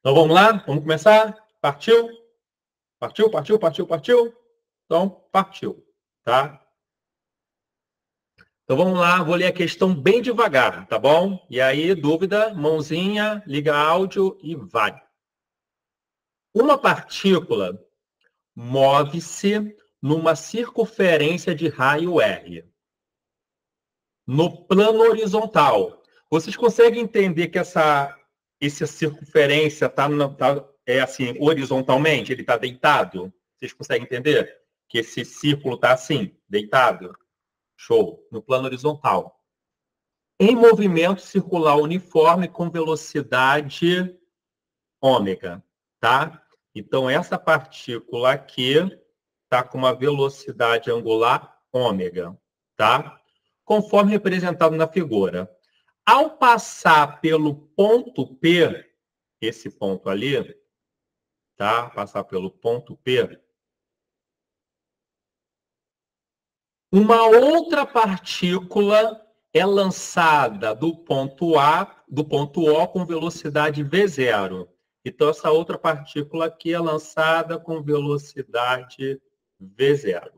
Então vamos lá? Vamos começar? Partiu? Partiu, partiu, partiu, partiu? Então, partiu, tá? Então vamos lá, vou ler a questão bem devagar, tá bom? E aí, dúvida, mãozinha, liga áudio e vai. Uma partícula move-se numa circunferência de raio R, no plano horizontal. Vocês conseguem entender que essa circunferência está assim, horizontalmente? Ele está deitado? Vocês conseguem entender? Que esse círculo está assim, deitado? Show. No plano horizontal. Em movimento circular uniforme com velocidade ômega, tá? Então, essa partícula aqui está com uma velocidade angular ômega, tá? Conforme representado na figura. Ao passar pelo ponto P, esse ponto ali, tá? Passar pelo ponto P, uma outra partícula é lançada do ponto A, do ponto O com velocidade V0. Então, essa outra partícula aqui é lançada com velocidade V0.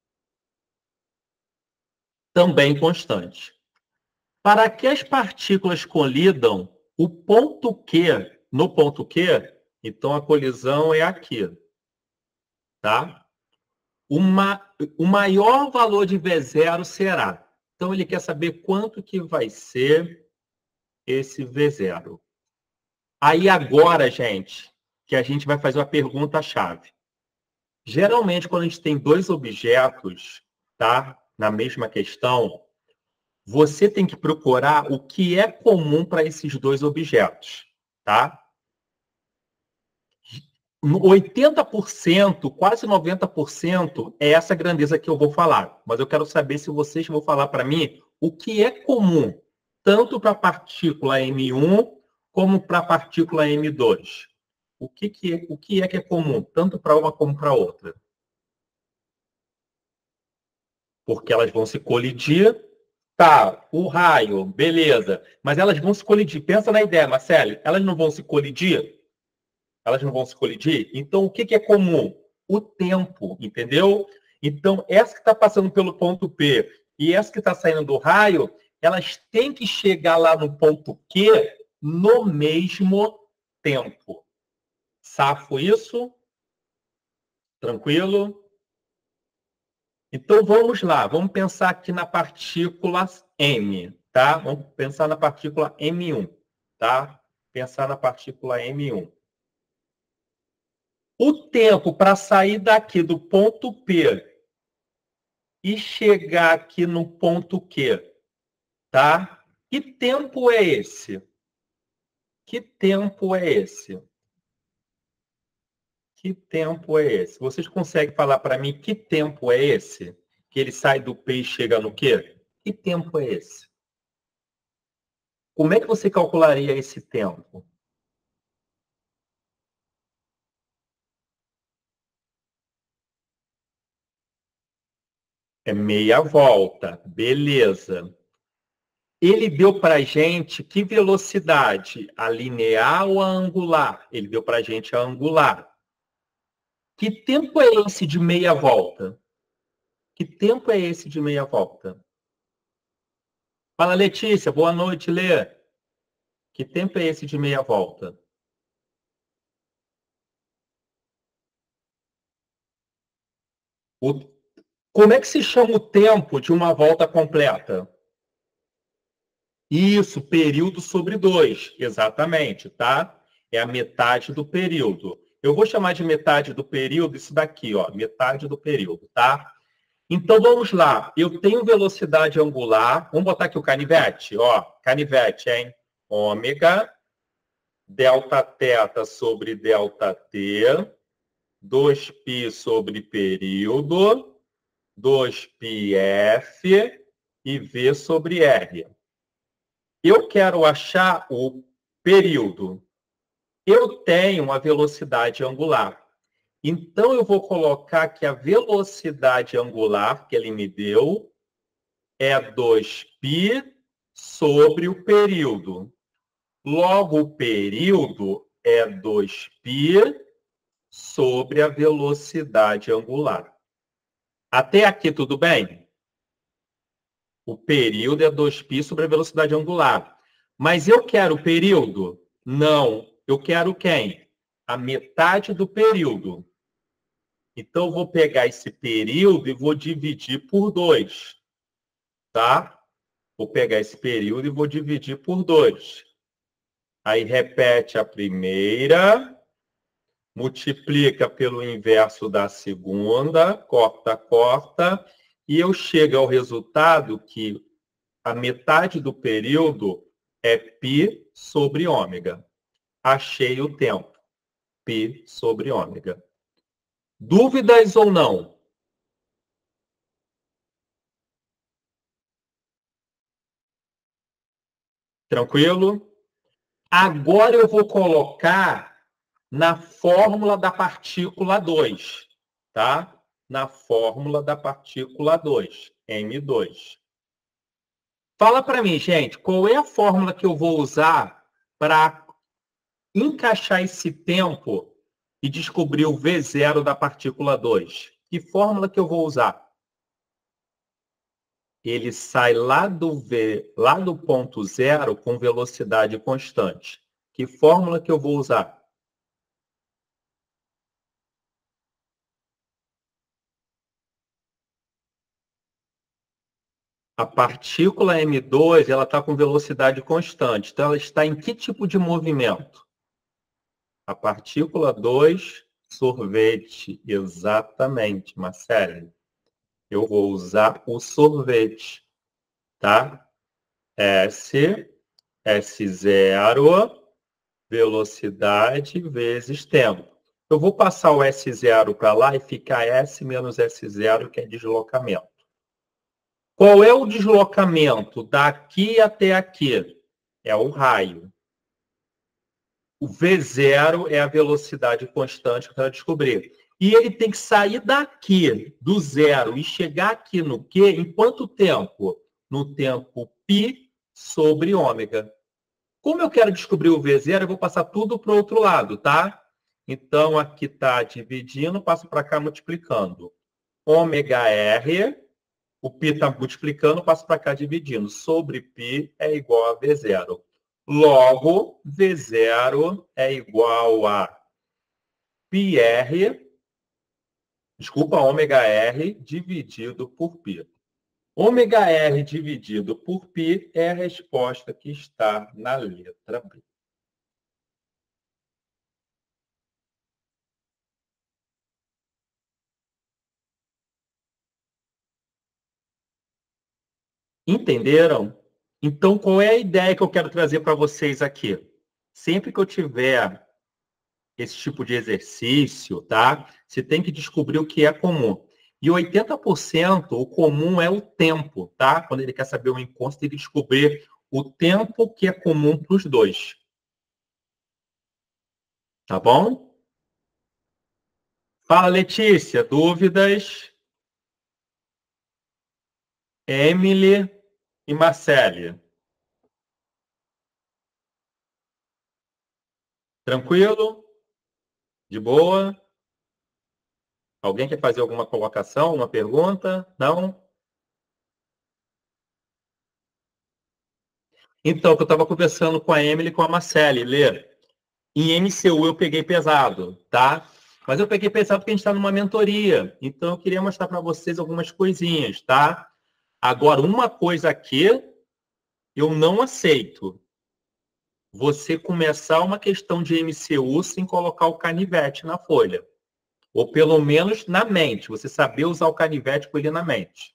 Também constante. Para que as partículas colidam, o ponto Q, no ponto Q, então a colisão é aqui, tá? O maior valor de V0 será. Então, ele quer saber quanto que vai ser esse V0. Aí agora, gente, que a gente vai fazer uma pergunta-chave. Geralmente, quando a gente tem dois objetos, tá? Na mesma questão, você tem que procurar o que é comum para esses dois objetos, tá? 80%, quase 90% é essa grandeza que eu vou falar. Mas eu quero saber se vocês vão falar para mim o que é comum, tanto para a partícula M1 como para a partícula M2. O que é comum, tanto para uma como para outra? Porque elas vão se colidir. Tá, o raio, beleza. Mas elas vão se colidir. Pensa na ideia, Marcelo. Elas não vão se colidir? Elas não vão se colidir? Então, o que é comum? O tempo, entendeu? Então, essa que está passando pelo ponto P e essa que está saindo do raio, elas têm que chegar lá no ponto Q no mesmo tempo. Safo isso? Tranquilo? Então, vamos lá. Vamos pensar aqui na partícula M, tá? Vamos pensar na partícula M1, tá? Pensar na partícula M1. O tempo para sair daqui do ponto P e chegar aqui no ponto Q, tá? Que tempo é esse? Que tempo é esse? Que tempo é esse? Vocês conseguem falar para mim que tempo é esse? Que ele sai do P e chega no Q? Que tempo é esse? Como é que você calcularia esse tempo? É meia volta, beleza. Ele deu para a gente que velocidade? A linear ou a angular? Ele deu para a gente a angular. Que tempo é esse de meia volta? Que tempo é esse de meia volta? Fala, Letícia. Boa noite, Lê. Que tempo é esse de meia volta? O... Como é que se chama o tempo de uma volta completa? Isso, período sobre 2. Exatamente, tá? É a metade do período. Eu vou chamar de metade do período isso daqui, ó, metade do período, tá? Então, vamos lá. Eu tenho velocidade angular. Vamos botar aqui o canivete, ó. Canivete, hein? Ômega, delta θ sobre delta t, 2π sobre período, 2πf e v sobre r. Eu quero achar o período. Eu tenho uma velocidade angular. Então, eu vou colocar que a velocidade angular que ele me deu é 2π sobre o período. Logo, o período é 2π sobre a velocidade angular. Até aqui tudo bem? O período é 2π sobre a velocidade angular. Mas eu quero o período? Não. Eu quero quem? A metade do período. Então, eu vou pegar esse período e vou dividir por 2. Tá? Vou pegar esse período e vou dividir por 2. Aí, repete a primeira, multiplica pelo inverso da segunda, corta, corta, e eu chego ao resultado que a metade do período é π sobre ômega. Achei o tempo. Π sobre ômega. Dúvidas ou não? Tranquilo? Agora eu vou colocar na fórmula da partícula 2, tá? Na fórmula da partícula 2, M2. Fala para mim, gente, qual é a fórmula que eu vou usar para encaixar esse tempo e descobrir o V0 da partícula 2? Que fórmula que eu vou usar? Ele sai lá do ponto zero com velocidade constante. Que fórmula que eu vou usar? A partícula M2, ela está com velocidade constante. Então, ela está em que tipo de movimento? A partícula 2, sorvete. Exatamente, Marcelo. Eu vou usar o sorvete, tá? S0, velocidade vezes tempo. Eu vou passar o S0 para lá e ficar S menos S0, que é deslocamento. Qual é o deslocamento daqui até aqui? É o raio. O V0 é a velocidade constante que eu quero descobrir. E ele tem que sair daqui, do zero, e chegar aqui no Q em quanto tempo? No tempo π sobre ômega. Como eu quero descobrir o V0, eu vou passar tudo para o outro lado, tá? Então, aqui está dividindo, passo para cá multiplicando. Ômega R, o π está multiplicando, passo para cá dividindo. Sobre π é igual a V0. Logo, V0 é igual a πr, ômega R dividido por π. Ômega R dividido por π é a resposta que está na letra B. Entenderam? Então, qual é a ideia que eu quero trazer para vocês aqui? Sempre que eu tiver esse tipo de exercício, tá? Você tem que descobrir o que é comum. E 80% o comum é o tempo, tá? Quando ele quer saber o encontro, tem que descobrir o tempo que é comum para os dois. Tá bom? Fala, Letícia. Dúvidas? Emily e Marcele. Tranquilo? De boa? Alguém quer fazer alguma colocação, uma pergunta? Não? Então, que eu estava conversando com a Emily e com a Marcele, Lê. Em MCU eu peguei pesado, tá? Mas eu peguei pesado porque a gente está numa mentoria. Então, eu queria mostrar para vocês algumas coisinhas, tá? Agora, uma coisa aqui eu não aceito. Você começar uma questão de MCU sem colocar o canivete na folha. Ou pelo menos na mente. Você saber usar o canivete com ele na mente.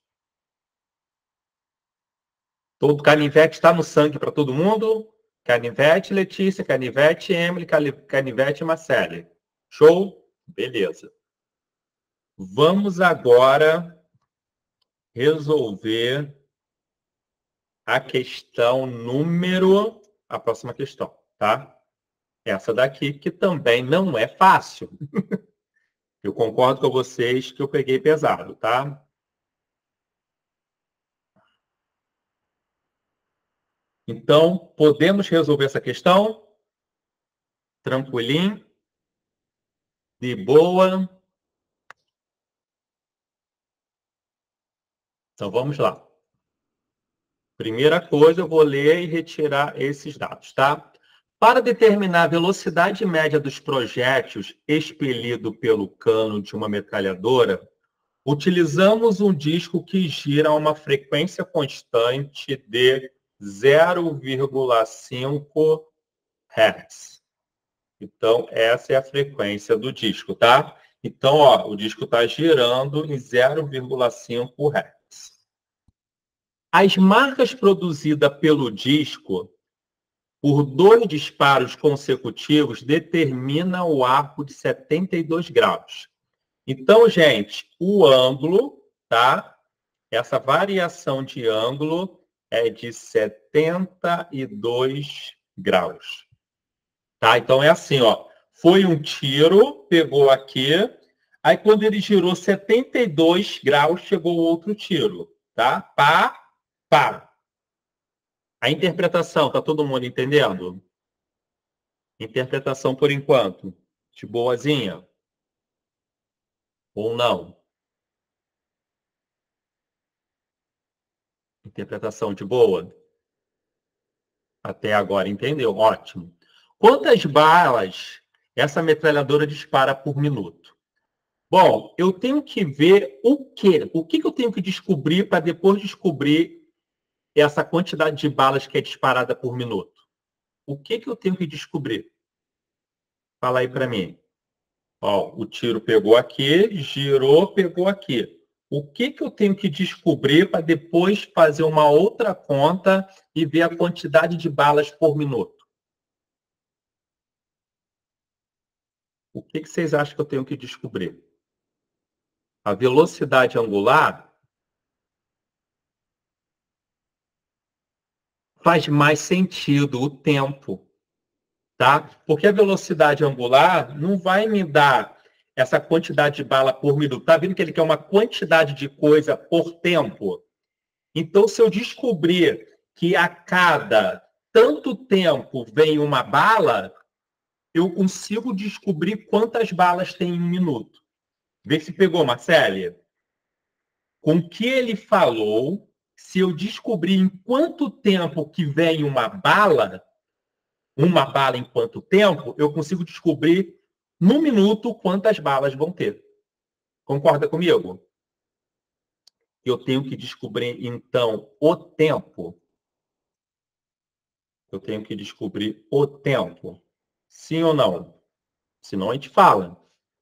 Todo canivete está no sangue para todo mundo? Canivete, Letícia, canivete, Emily, canivete, Marcele. Show? Beleza. Vamos agora resolver a questão número... A próxima questão, tá? Essa daqui, que também não é fácil. Eu concordo com vocês que eu peguei pesado, tá? Então, podemos resolver essa questão? Tranquilinho? De boa? Então, vamos lá. Primeira coisa, eu vou ler e retirar esses dados, tá? Para determinar a velocidade média dos projéteis expelido pelo cano de uma metralhadora, utilizamos um disco que gira a uma frequência constante de 0,5 Hz. Então, essa é a frequência do disco, tá? Então, ó, o disco está girando em 0,5 Hz. As marcas produzidas pelo disco por 2 disparos consecutivos determinam o arco de 72 graus. Então, gente, o ângulo, tá? Essa variação de ângulo é de 72 graus. Tá? Então, é assim, ó. Foi um tiro, pegou aqui, aí quando ele girou 72 graus, chegou outro tiro, tá? Pá, pá. A interpretação, tá todo mundo entendendo? Interpretação por enquanto. De boazinha? Ou não? Interpretação de boa? Até agora entendeu? Ótimo. Quantas balas essa metralhadora dispara por minuto? Bom, eu tenho que ver o quê? O que eu tenho que descobrir para depois descobrir essa quantidade de balas que é disparada por minuto? O que eu tenho que descobrir? Fala aí para mim. Ó, o tiro pegou aqui, girou, pegou aqui. O que eu tenho que descobrir para depois fazer uma outra conta e ver a quantidade de balas por minuto? O que vocês acham que eu tenho que descobrir? A velocidade angular faz mais sentido o tempo, tá? Porque a velocidade angular não vai me dar essa quantidade de bala por minuto. Tá vendo que ele quer uma quantidade de coisa por tempo? Então, se eu descobrir que a cada tanto tempo vem uma bala, eu consigo descobrir quantas balas tem em um minuto. Vê se pegou, Marcele. Com o que ele falou, se eu descobrir em quanto tempo que vem uma bala em quanto tempo, eu consigo descobrir no minuto quantas balas vão ter. Concorda comigo? Eu tenho que descobrir, então, o tempo. Eu tenho que descobrir o tempo. Sim ou não? Senão a gente fala.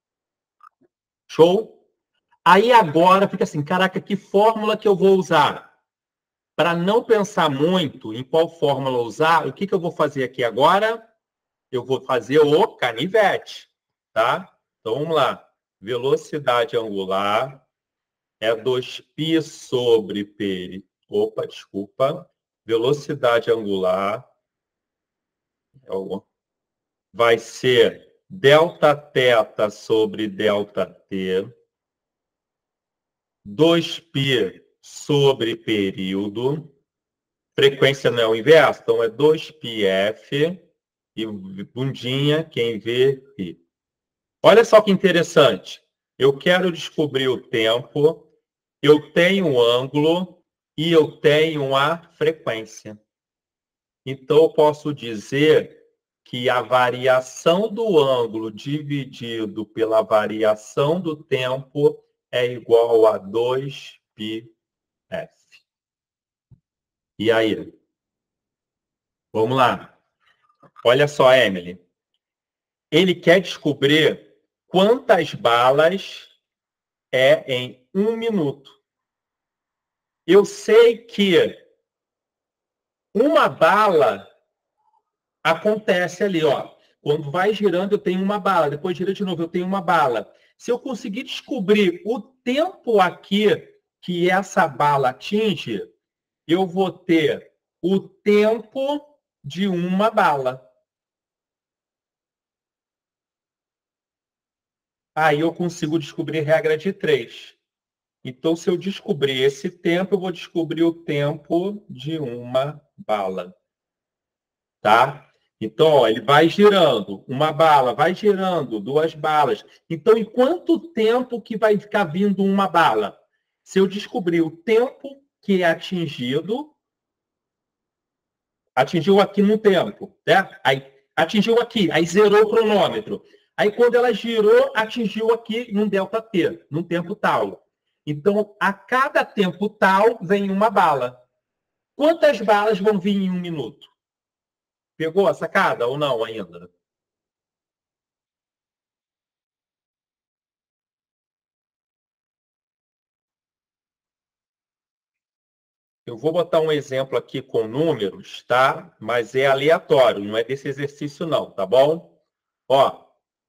Show? Aí agora fica assim, caraca, que fórmula que eu vou usar? Para não pensar muito em qual fórmula usar, o que eu vou fazer aqui agora? Eu vou fazer o canivete, tá? Então, vamos lá. Velocidade angular é 2π sobre π. Opa, desculpa. Velocidade angular vai ser Δθ sobre ΔT, 2π sobre período. Frequência não é o inverso, então é 2πf e bundinha, quem vê, pi. Olha só que interessante. Eu quero descobrir o tempo, eu tenho o ângulo e eu tenho a frequência. Então, eu posso dizer que a variação do ângulo dividido pela variação do tempo é igual a 2πf. E aí? Vamos lá. Olha só, Emily. Ele quer descobrir quantas balas é em um minuto. Eu sei que uma bala acontece ali, ó. Quando vai girando, eu tenho uma bala. Depois gira de novo, eu tenho uma bala. Se eu conseguir descobrir o tempo aqui que essa bala atinge, eu vou ter o tempo de uma bala. Aí eu consigo descobrir regra de 3. Então, se eu descobrir esse tempo, eu vou descobrir o tempo de uma bala. Tá? Então, ó, ele vai girando, uma bala, vai girando, duas balas. Então, em quanto tempo que vai ficar vindo uma bala? Se eu descobrir o tempo que é atingiu aqui no tempo, né? Aí atingiu aqui, aí zerou o cronômetro. Aí quando ela girou, atingiu aqui num delta T, num tempo tal. Então, a cada tempo tal vem uma bala. Quantas balas vão vir em 1 minuto? Pegou a sacada ou não ainda? Eu vou botar um exemplo aqui com números, tá? Mas é aleatório, não é desse exercício não, tá bom? Ó,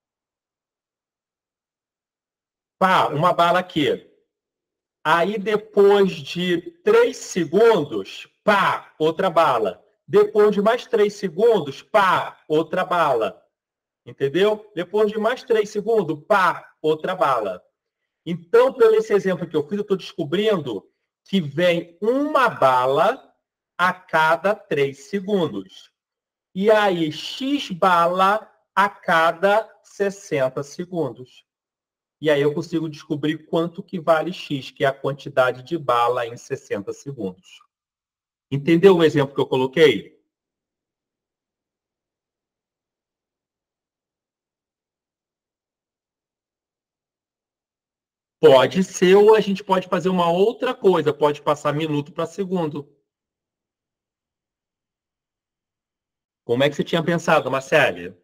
pá, uma bala aqui. Aí depois de 3 segundos, pá, outra bala. Depois de mais 3 segundos, pá, outra bala. Entendeu? Depois de mais 3 segundos, pá, outra bala. Então, pelo esse exemplo que eu fiz, eu estou descobrindo que vem uma bala a cada 3 segundos. E aí, X bala a cada 60 segundos. E aí eu consigo descobrir quanto que vale X, que é a quantidade de bala em 60 segundos. Entendeu o exemplo que eu coloquei? Pode ser, ou a gente pode fazer uma outra coisa, pode passar minuto para segundo. Como é que você tinha pensado, Marcele?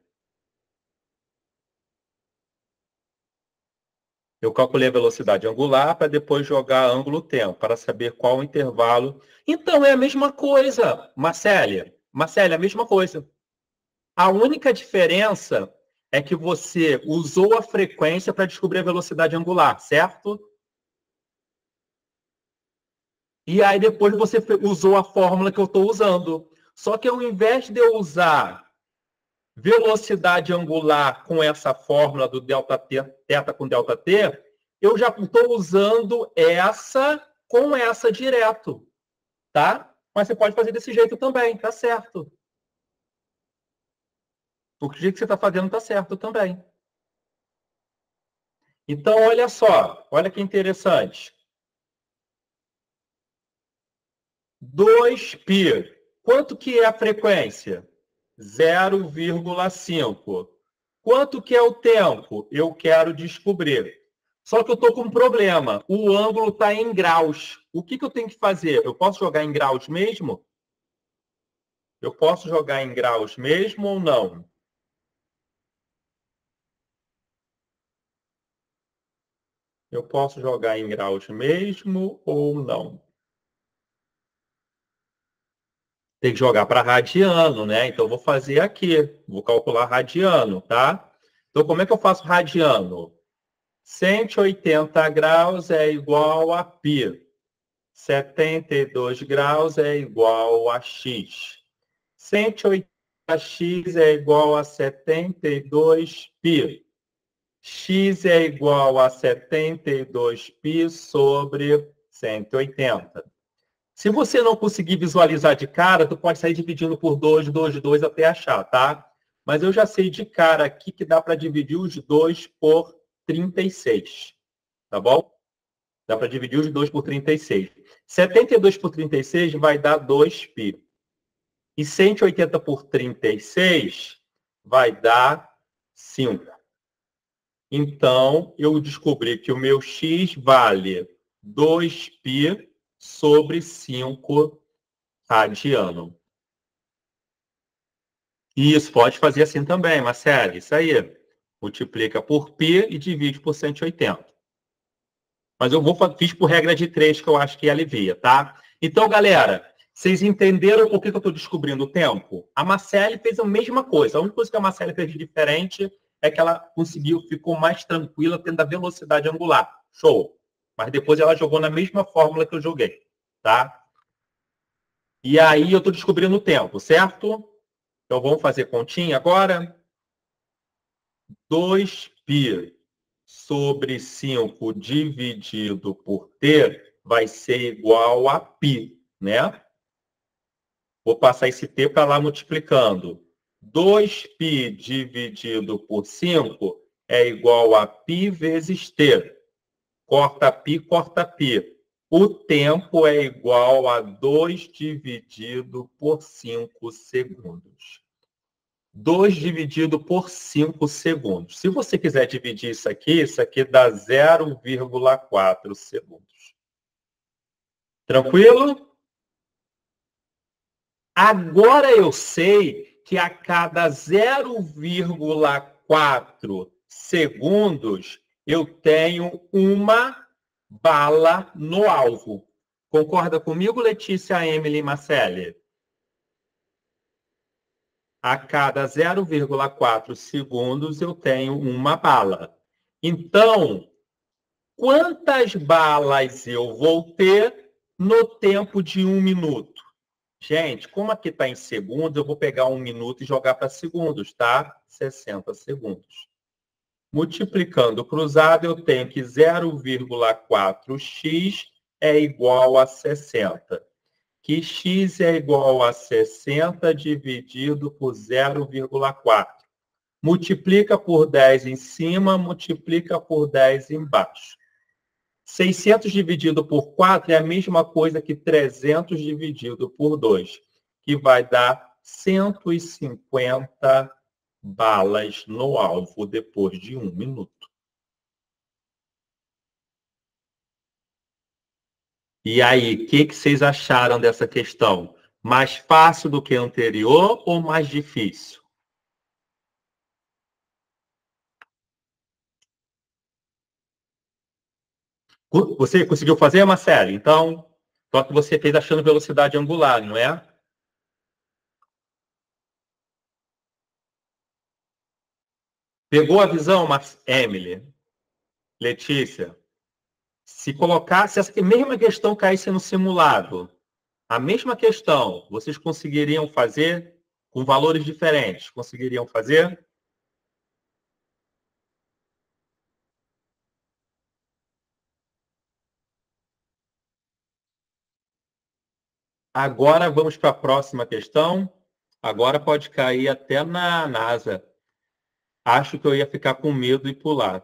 Eu calculei a velocidade angular para depois jogar ângulo-tempo, para saber qual o intervalo. Então, é a mesma coisa, Marcele. Marcele, é a mesma coisa. A única diferença é que você usou a frequência para descobrir a velocidade angular, certo? E aí depois você usou a fórmula que eu estou usando. Só que ao invés de eu usar velocidade angular com essa fórmula do delta t, θ com delta t, eu já estou usando essa com essa direto, tá? Mas você pode fazer desse jeito também, tá certo. O jeito que você está fazendo está certo também. Então, olha só, olha que interessante. 2π. Quanto que é a frequência? 0,5. Quanto que é o tempo? Eu quero descobrir. Só que eu estou com um problema. O ângulo está em graus. O que eu tenho que fazer? Eu posso jogar em graus mesmo? Eu posso jogar em graus mesmo ou não? Eu posso jogar em graus mesmo ou não? Tem que jogar para radiano, né? Então, eu vou fazer aqui. Vou calcular radiano, tá? Então, como é que eu faço radiano? 180 graus é igual a π. 72 graus é igual a x. 180x é igual a 72π. X é igual a 72π sobre 180. Se você não conseguir visualizar de cara, tu pode sair dividindo por 2, 2, 2 até achar, tá? Mas eu já sei de cara aqui que dá para dividir os 2 por 36, tá bom? Dá para dividir os 2 por 36. 72 por 36 vai dar 2π. E 180 por 36 vai dar 5. Então, eu descobri que o meu x vale 2π sobre 5 radiano. E isso pode fazer assim também, Marcelo. Isso aí. Multiplica por π e divide por 180. Mas eu fiz por regra de 3, que eu acho que alivia, tá? Então, galera, vocês entenderam por que eu estou descobrindo o tempo? A Marcele fez a mesma coisa. A única coisa que a Marcele fez de diferente é que ela conseguiu, ficou mais tranquila tendo a velocidade angular. Show. Mas depois ela jogou na mesma fórmula que eu joguei, tá? E aí eu estou descobrindo o tempo, certo? Então vamos fazer continha agora. 2π sobre 5 dividido por t vai ser igual a π, né? Vou passar esse t para lá multiplicando. 2π dividido por 5 é igual a π vezes t. Corta π, corta π. O tempo é igual a 2 dividido por 5 segundos. 2 dividido por 5 segundos. Se você quiser dividir isso aqui dá 0,4 segundos. Tranquilo? Agora eu sei que a cada 0,4 segundos eu tenho uma bala no alvo. Concorda comigo, Letícia, Emily e Marcele? A cada 0,4 segundos eu tenho uma bala. Então, quantas balas eu vou ter no tempo de 1 minuto? Gente, como aqui está em segundos, eu vou pegar 1 minuto e jogar para segundos, tá? 60 segundos. Multiplicando cruzado, eu tenho que 0,4x é igual a 60. Que x é igual a 60 dividido por 0,4. Multiplica por 10 em cima, multiplica por 10 embaixo. 600 dividido por 4 é a mesma coisa que 300 dividido por 2, que vai dar 150 balas no alvo depois de 1 minuto. E aí, o que vocês acharam dessa questão? Mais fácil do que a anterior ou mais difícil? Você conseguiu fazer, Marcelo? Então, só que você fez achando velocidade angular, não é? Pegou a visão, Emily? Letícia? Se colocasse essa mesma questão caísse no simulado, a mesma questão, vocês conseguiriam fazer com valores diferentes? Conseguiriam fazer? Agora vamos para a próxima questão. Agora pode cair até na NASA. Acho que eu ia ficar com medo e pular.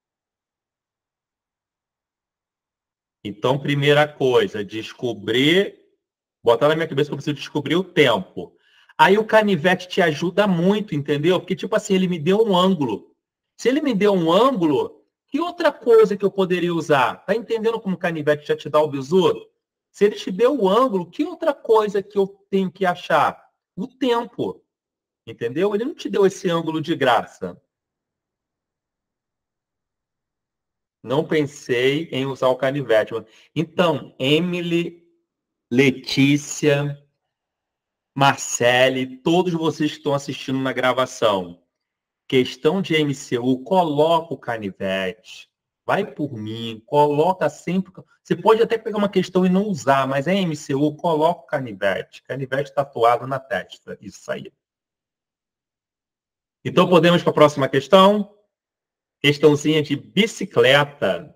Então, primeira coisa, botar na minha cabeça que eu preciso descobrir o tempo. Aí o canivete te ajuda muito, entendeu? Porque, tipo assim, ele me deu um ângulo. Se ele me deu um ângulo, que outra coisa que eu poderia usar? Tá entendendo como o canivete já te dá o besouro? Se ele te deu o ângulo, que outra coisa que eu tenho que achar? O tempo. Entendeu? Ele não te deu esse ângulo de graça. Não pensei em usar o canivete. Então, Emily, Letícia, Marcele, todos vocês que estão assistindo na gravação, questão de MCU, coloca o canivete. Vai por mim, coloca sempre. Você pode até pegar uma questão e não usar, mas em MCU, coloca o canivete. Canivete tatuado na testa. Isso aí. Então, podemos para a próxima questão? Questãozinha de bicicleta.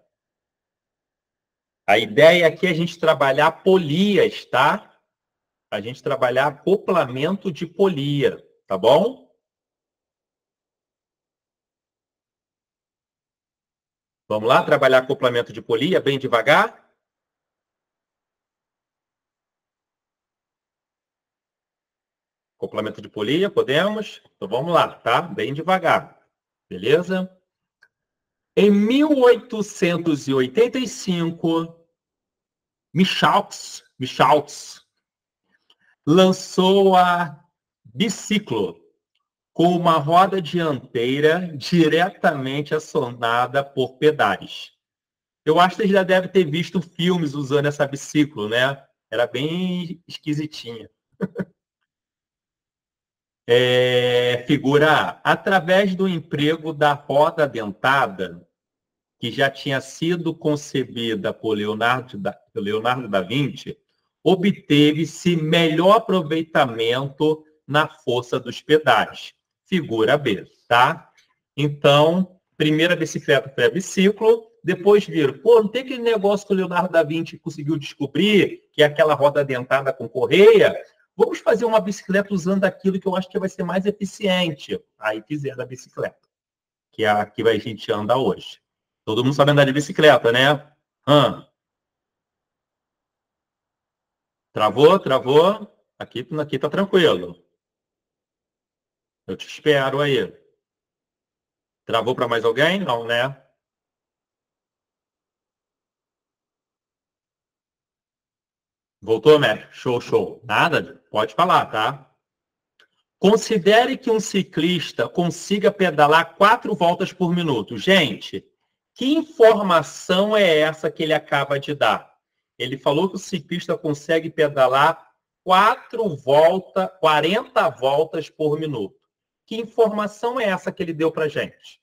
A ideia aqui é a gente trabalhar polias, tá? A gente trabalhar acoplamento de polia, tá bom? Vamos lá trabalhar acoplamento de polia bem devagar? Acoplamento de polia, podemos? Então vamos lá, tá? Bem devagar. Beleza? Em 1885, Michalks lançou a biciclo com uma roda dianteira diretamente acionada por pedais. Eu acho que vocês já devem ter visto filmes usando essa biciclo, né? Era bem esquisitinha. Figura A. Através do emprego da roda dentada, que já tinha sido concebida por Leonardo da Vinci, obteve-se melhor aproveitamento na força dos pedais. Figura B, tá? Então, primeira bicicleta foi a biciclo, depois viram, não tem aquele negócio que o Leonardo da Vinci conseguiu descobrir, que é aquela roda dentada com correia? Vamos fazer uma bicicleta usando aquilo que eu acho que vai ser mais eficiente. Aí fizeram a bicicleta, que é a que a gente anda hoje. Todo mundo sabe andar de bicicleta, né? Travou, travou. Aqui tá tranquilo. Eu te espero aí. Travou para mais alguém? Não, né? Voltou, Mac? Show, show. Nada? Pode falar, tá? Considere que um ciclista consiga pedalar 4 voltas por minuto. Gente, que informação é essa que ele acaba de dar? Ele falou que o ciclista consegue pedalar 40 voltas por minuto. Que informação é essa que ele deu para gente?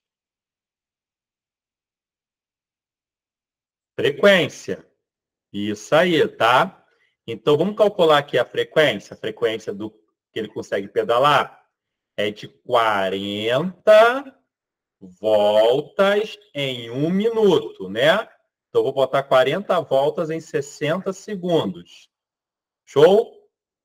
Frequência. Isso aí, tá? Então, vamos calcular aqui a frequência. A frequência do que ele consegue pedalar é de 40 voltas em 1 minuto, né? Então, eu vou botar 40 voltas em 60 segundos. Show?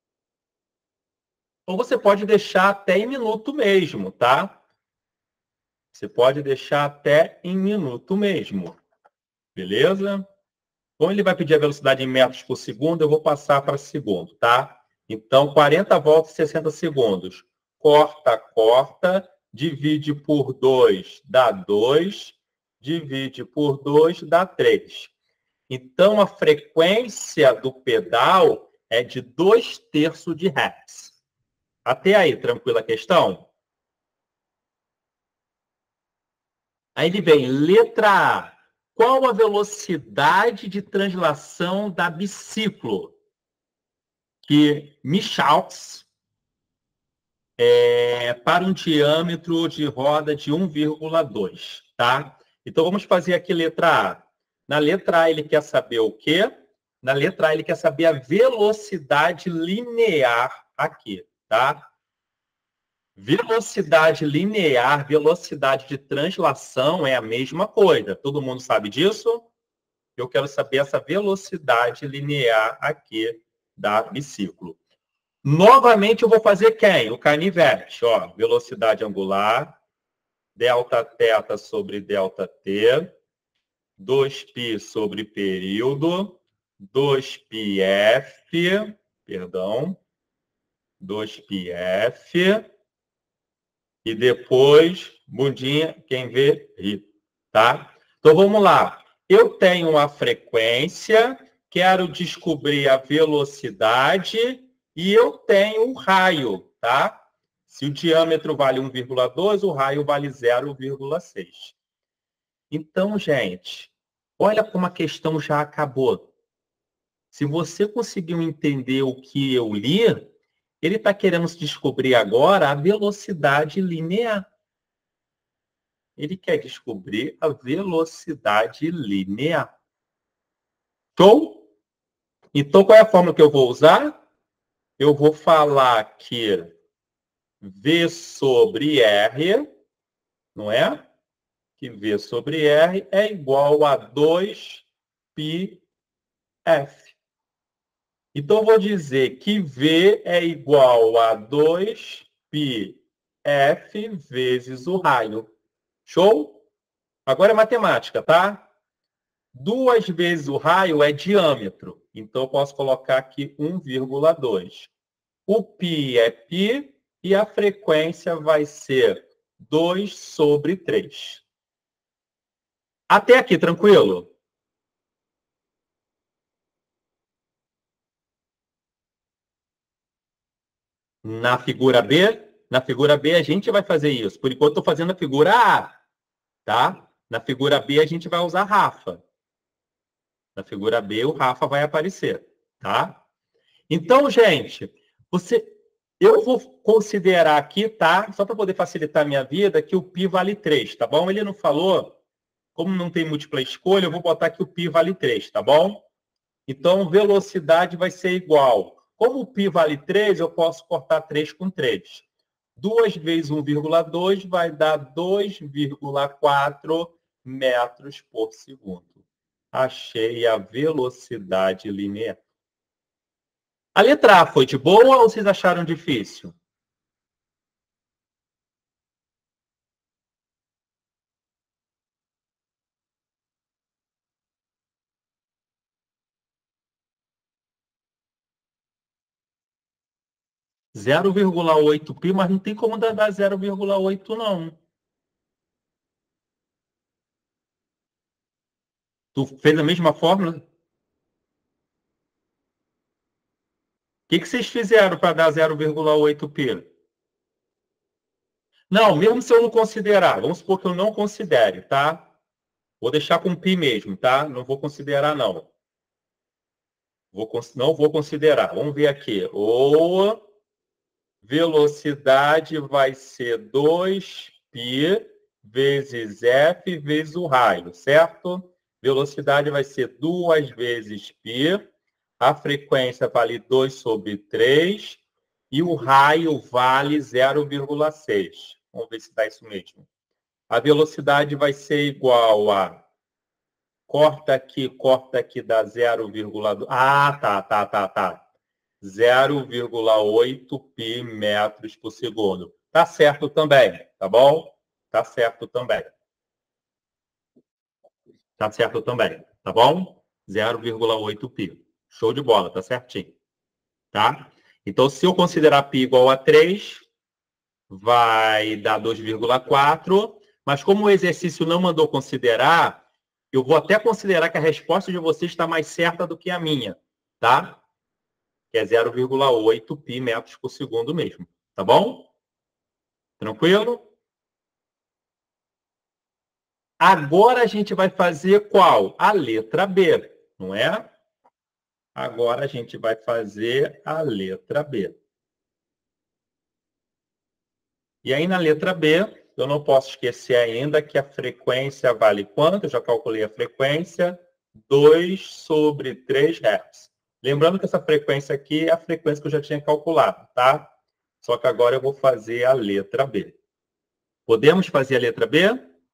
Ou você pode deixar até em minuto mesmo, tá? Você pode deixar até em minuto mesmo. Beleza? Como ele vai pedir a velocidade em metros por segundo, eu vou passar para segundo, tá? Então, 40 voltas em 60 segundos. Corta, corta, divide por 2, dá 2. Divide por 2, dá 3. Então, a frequência do pedal é de 2/3 de Hz. Até aí, tranquila a questão? Aí ele vem, letra A. Qual a velocidade de translação da biciclo? Que Michaux para um diâmetro de roda de 1,2, tá? Então, vamos fazer aqui letra A. Na letra A, ele quer saber o quê? Na letra A, ele quer saber a velocidade linear aqui, tá? Velocidade linear, velocidade de translação é a mesma coisa. Todo mundo sabe disso? Eu quero saber essa velocidade linear aqui da biciclo. Novamente, eu vou fazer quem? O canivete. Ó, velocidade angular, delta θ sobre delta t, 2π sobre período, 2πf, perdão, 2πf, e depois, bundinha, quem vê, ri, tá? Então, vamos lá. Eu tenho a frequência, quero descobrir a velocidade e eu tenho o raio, tá? Se o diâmetro vale 1,2, o raio vale 0,6. Então, gente, olha como a questão já acabou. Se você conseguiu entender o que eu li, ele está querendo descobrir agora a velocidade linear. Ele quer descobrir a velocidade linear. Show? Então, qual é a fórmula que eu vou usar? Eu vou falar que V sobre R, não é? Que V sobre R é igual a 2πf. Então, eu vou dizer que V é igual a 2πf vezes o raio. Show? Agora é matemática, tá? 2 vezes o raio é diâmetro. Então, eu posso colocar aqui 1,2. O π é π e a frequência vai ser 2 sobre 3. Até aqui, tranquilo? Na figura B a gente vai fazer isso. Por enquanto, estou fazendo a figura A, tá? Na figura B, a gente vai usar Rafa. Na figura B, o Rafa vai aparecer, tá? Então, gente, eu vou considerar aqui, tá? Só para poder facilitar a minha vida, que o π vale 3, tá bom? Ele não falou, como não tem múltipla escolha, eu vou botar que o π vale 3, tá bom? Então, velocidade vai ser igual. Como o π vale 3, eu posso cortar 3 com 3. 2 vezes 1,2 vai dar 2,4 metros por segundo. Achei a velocidade linear. A letra A foi de boa ou vocês acharam difícil? Zero vírgula oito pi, mas não tem como dar 0,8 não. Tu fez a mesma fórmula? O que vocês fizeram para dar 0,8 pi? Não, mesmo se eu não considerar, vamos supor que eu não considere, tá? Vou deixar com pi mesmo, tá? Não vou considerar, não. Não vou considerar. Vamos ver aqui. O velocidade vai ser 2π vezes f vezes o raio, certo? Velocidade vai ser 2 vezes π. A frequência vale 2 sobre 3. E o raio vale 0,6. Vamos ver se dá isso mesmo. A velocidade vai ser igual a... corta aqui, dá 0,2. Ah, tá. 0,8 pi metros por segundo. Tá certo também, tá bom? Tá certo também. Tá certo também, tá bom? 0,8 pi. Show de bola, tá certinho. Tá? Então, se eu considerar pi igual a 3, vai dar 2,4. Mas como o exercício não mandou considerar, eu vou até considerar que a resposta de vocês está mais certa do que a minha, tá? Que é 0,8 pi metros por segundo mesmo, tá bom? Tranquilo? Agora a gente vai fazer qual? A letra B, não é? Agora a gente vai fazer a letra B. E aí na letra B, eu não posso esquecer ainda que a frequência vale quanto? Eu já calculei a frequência, 2 sobre 3 Hz. Lembrando que essa frequência aqui é a frequência que eu já tinha calculado, tá? Só que agora eu vou fazer a letra B. Podemos fazer a letra B?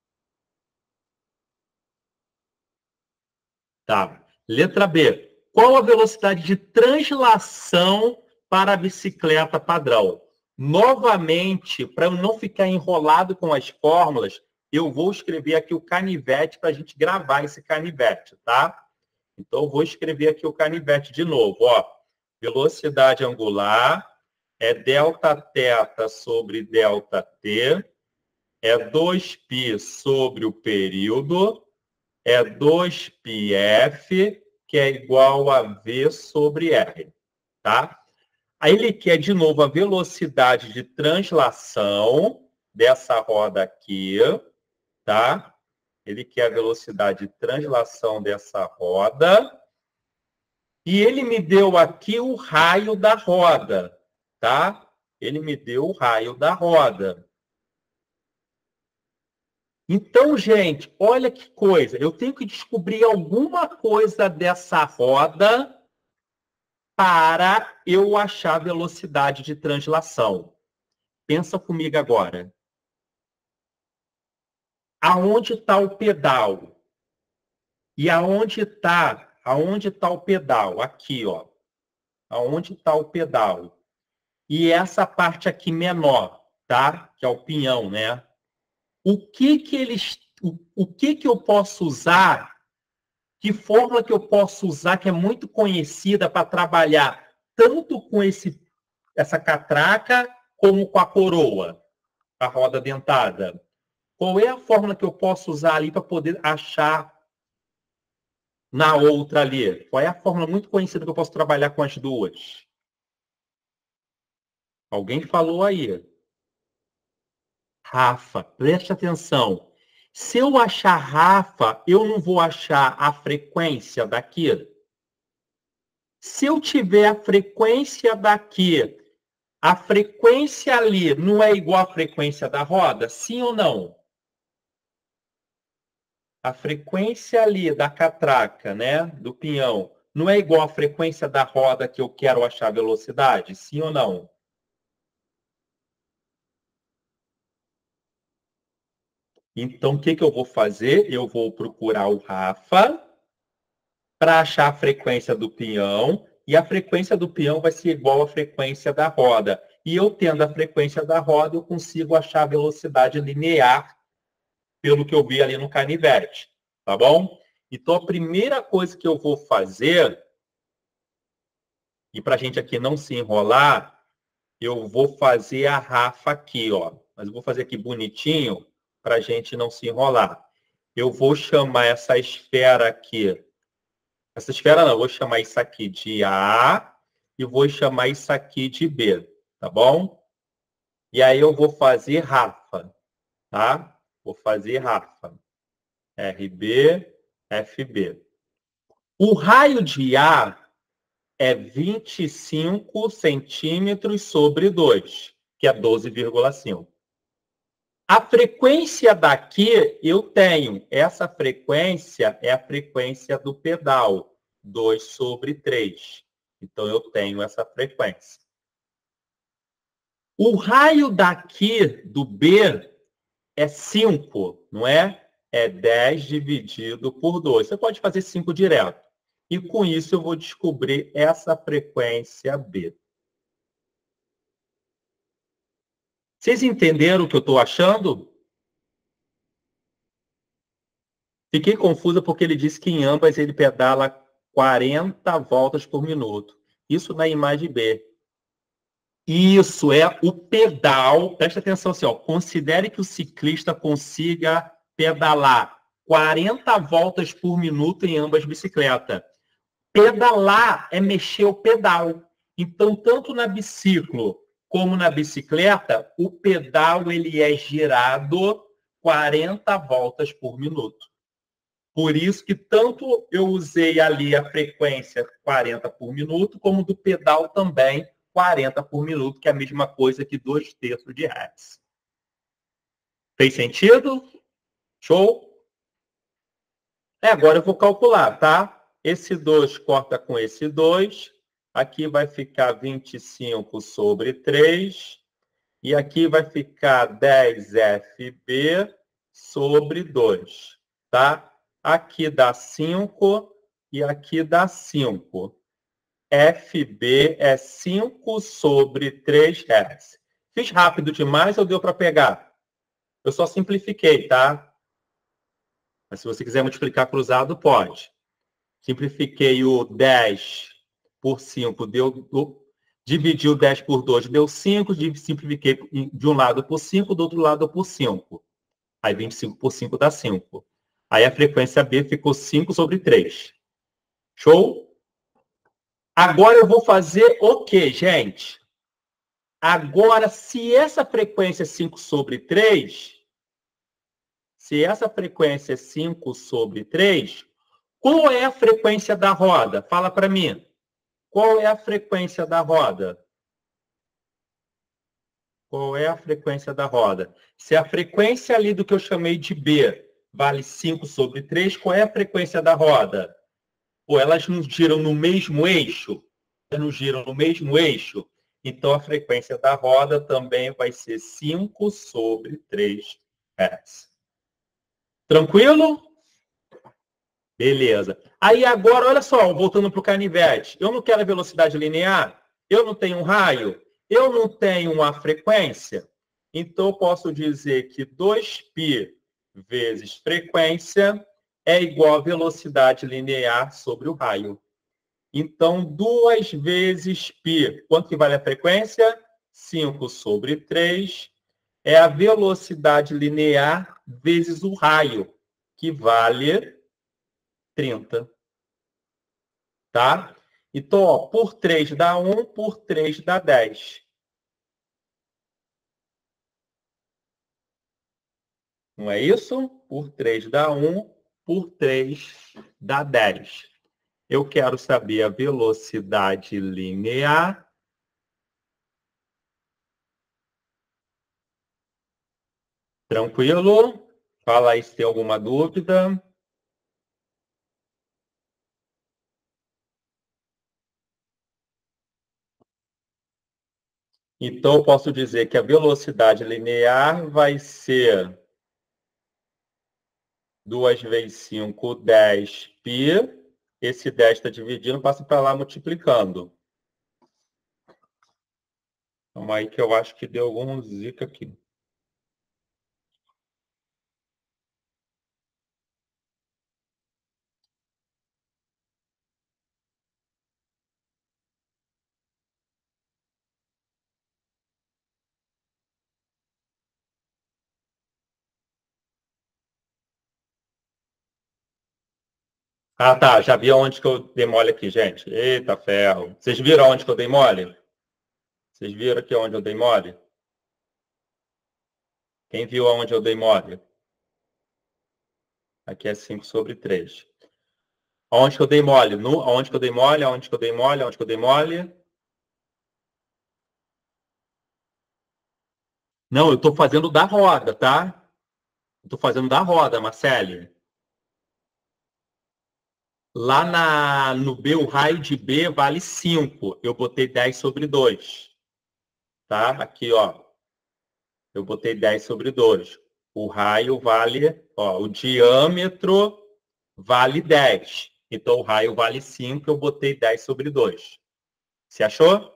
Tá. Letra B. Qual a velocidade de translação para a bicicleta padrão? Novamente, para eu não ficar enrolado com as fórmulas, eu vou escrever aqui o canivete para a gente gravar esse canivete, tá? Então, eu vou escrever aqui o canivete de novo. Ó. Velocidade angular é delta θ sobre delta-t, é 2π sobre o período, é 2πf, que é igual a V sobre R, tá? Aí ele quer, de novo, a velocidade de translação dessa roda aqui, tá? Ele quer a velocidade de translação dessa roda. E ele me deu aqui o raio da roda, tá? Ele me deu o raio da roda. Então, gente, olha que coisa. Eu tenho que descobrir alguma coisa dessa roda para eu achar a velocidade de translação. Pensa comigo agora. Aonde está o pedal? E aonde tá o pedal? Aqui, ó. Aonde está o pedal? E essa parte aqui menor, tá? Que é o pinhão, né? O que que eu posso usar? Que fórmula que eu posso usar que é muito conhecida para trabalhar tanto com essa catraca como com a coroa, a roda dentada? Qual é a fórmula que eu posso usar ali para poder achar na outra ali? Qual é a fórmula muito conhecida que eu posso trabalhar com as duas? Alguém falou aí. Rafa, preste atenção. Se eu achar Rafa, eu não vou achar a frequência daqui? Se eu tiver a frequência daqui, a frequência ali não é igual à frequência da roda? Sim ou não? A frequência ali da catraca, né, do pinhão, não é igual à frequência da roda que eu quero achar a velocidade? Sim ou não? Então, o que eu vou fazer? Eu vou procurar o Rafa para achar a frequência do pinhão e a frequência do peão vai ser igual à frequência da roda. E eu tendo a frequência da roda, eu consigo achar a velocidade linear pelo que eu vi ali no canivete, tá bom? Então, a primeira coisa que eu vou fazer, e para a gente aqui não se enrolar, eu vou fazer a Rafa aqui, ó. Mas eu vou fazer aqui bonitinho para a gente não se enrolar. Eu vou chamar essa esfera aqui. Essa esfera não, eu vou chamar isso aqui de A e vou chamar isso aqui de B, tá bom? E aí eu vou fazer Rafa, tá? Vou fazer Rafa. RB, FB. O raio de A é 25 centímetros sobre 2, que é 12,5. A frequência daqui eu tenho. Essa frequência é a frequência do pedal, 2 sobre 3. Então, eu tenho essa frequência. O raio daqui do B é 5, não é? É 10 dividido por 2. Você pode fazer 5 direto. E com isso eu vou descobrir essa frequência B. Vocês entenderam o que eu estou achando? Fiquei confusa porque ele disse que em ambas ele pedala 40 voltas por minuto. Isso na imagem B. Isso é o pedal. Presta atenção assim, ó. Considere que o ciclista consiga pedalar 40 voltas por minuto em ambas bicicletas. Pedalar é mexer o pedal. Então, tanto na biciclo como na bicicleta, o pedal ele é girado 40 voltas por minuto. Por isso que tanto eu usei ali a frequência 40 por minuto, como do pedal também 40 por minuto, que é a mesma coisa que 2/3 de Hertz. Fez sentido? Show? Agora eu vou calcular, tá? Esse 2 corta com esse 2. Aqui vai ficar 25 sobre 3. E aqui vai ficar 10 FB sobre 2, tá? Aqui dá 5 e aqui dá 5. FB é 5 sobre 3 Hz. Fiz rápido demais ou deu para pegar? Eu só simplifiquei, tá? Mas se você quiser multiplicar cruzado, pode. Simplifiquei o 10 por 5, dividi o 10 por 2, deu 5. Simplifiquei de um lado por 5, do outro lado por 5. Aí 25 por 5 dá 5. Aí a frequência B ficou 5 sobre 3. Show? Agora eu vou fazer o quê, gente? Agora, se essa frequência é 5 sobre 3, se essa frequência é 5 sobre 3, qual é a frequência da roda? Fala para mim. Qual é a frequência da roda? Qual é a frequência da roda? Se a frequência ali do que eu chamei de B vale 5 sobre 3, qual é a frequência da roda? Ou elas não giram no mesmo eixo? Elas não giram no mesmo eixo? Então, a frequência da roda também vai ser 5 sobre 3 Hz. Tranquilo? Beleza. Aí agora, olha só, voltando para o canivete. Eu não quero a velocidade linear, eu não tenho um raio, eu não tenho uma frequência. Então, eu posso dizer que 2π vezes frequência é igual a velocidade linear sobre o raio. Então, 2 vezes π, quanto que vale a frequência? 5 sobre 3 é a velocidade linear vezes o raio, que vale 30. Tá? Então, ó, por 3 dá 1, por 3 dá 10. Não é isso? Por 3 dá 1, por 3 dá 10. Eu quero saber a velocidade linear. Tranquilo? Fala aí se tem alguma dúvida. Então, eu posso dizer que a velocidade linear vai ser 2 vezes 5, 10π. Esse 10 está dividindo, passa para lá multiplicando. Calma aí que eu acho que deu algum zica aqui. Ah, tá. Já vi onde que eu dei mole aqui, gente. Eita ferro. Vocês viram onde que eu dei mole? Vocês viram aqui onde eu dei mole? Quem viu aonde eu dei mole? Aqui é 5 sobre 3. Aonde que eu dei mole? Aonde que eu dei mole? Aonde que eu dei mole? Aonde que eu dei mole? Não, eu estou fazendo da roda, tá? Estou fazendo da roda, Marcele. Lá no B, o raio de B vale 5. Eu botei 10 sobre 2. Tá? Aqui, ó. Eu botei 10 sobre 2. O raio vale, ó, o diâmetro vale 10. Então, o raio vale 5, eu botei 10 sobre 2. Você achou?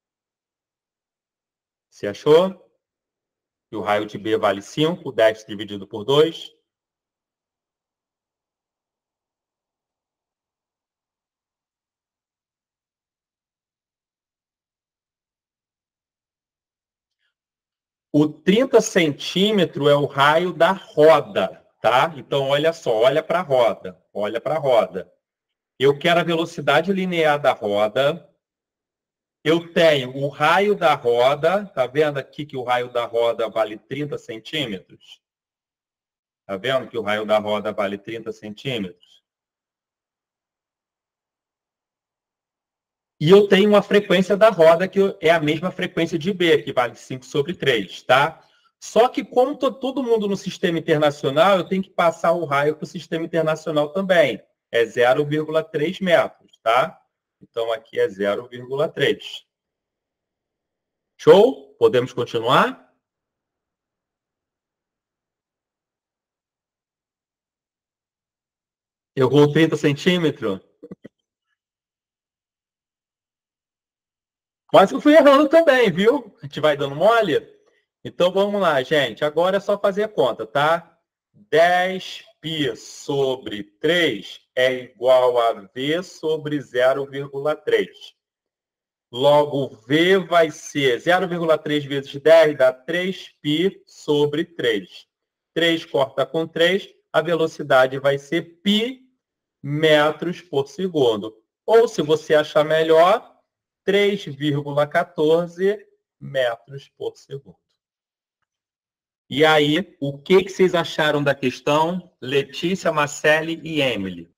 Você achou? E o raio de B vale 5, 10 dividido por 2. O 30 centímetros é o raio da roda, tá? Então, olha só, olha para a roda. Olha para a roda. Eu quero a velocidade linear da roda. Eu tenho o raio da roda. Tá vendo aqui que o raio da roda vale 30 centímetros? Tá vendo que o raio da roda vale 30 centímetros? E eu tenho uma frequência da roda que é a mesma frequência de B, que vale 5 sobre 3, tá? Só que como todo mundo no sistema internacional, eu tenho que passar o raio para o sistema internacional também. É 0,3 metros, tá? Então, aqui é 0,3. Show? Podemos continuar? Eu vou 30 centímetros? Mas eu fui errando também, viu? A gente vai dando mole? Então, vamos lá, gente. Agora é só fazer a conta, tá? 10π sobre 3 é igual a V sobre 0,3. Logo, V vai ser 0,3 vezes 10 dá 3π sobre 3. 3 corta com 3, a velocidade vai ser π metros por segundo. Ou, se você achar melhor, 3,14 metros por segundo. E aí, o que vocês acharam da questão, Letícia, Marcele e Emily?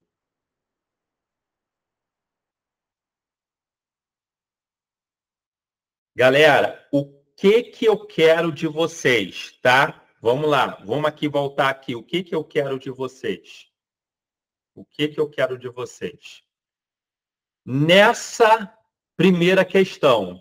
Galera, o que eu quero de vocês, tá? Vamos lá, vamos aqui voltar aqui. O que eu quero de vocês? O que eu quero de vocês? Nessa primeira questão.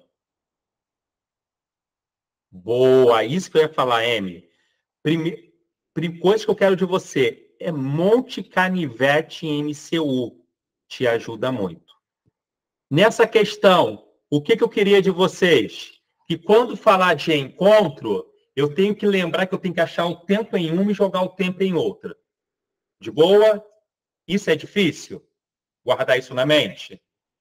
Boa, isso que eu ia falar, Emily. Primeira coisa que eu quero de você é Monte Canivete em MCU. Te ajuda muito. Nessa questão, o que eu queria de vocês? Que quando falar de encontro, eu tenho que lembrar que eu tenho que achar o tempo em uma e jogar o tempo em outra. De boa? Isso é difícil? Guardar isso na mente?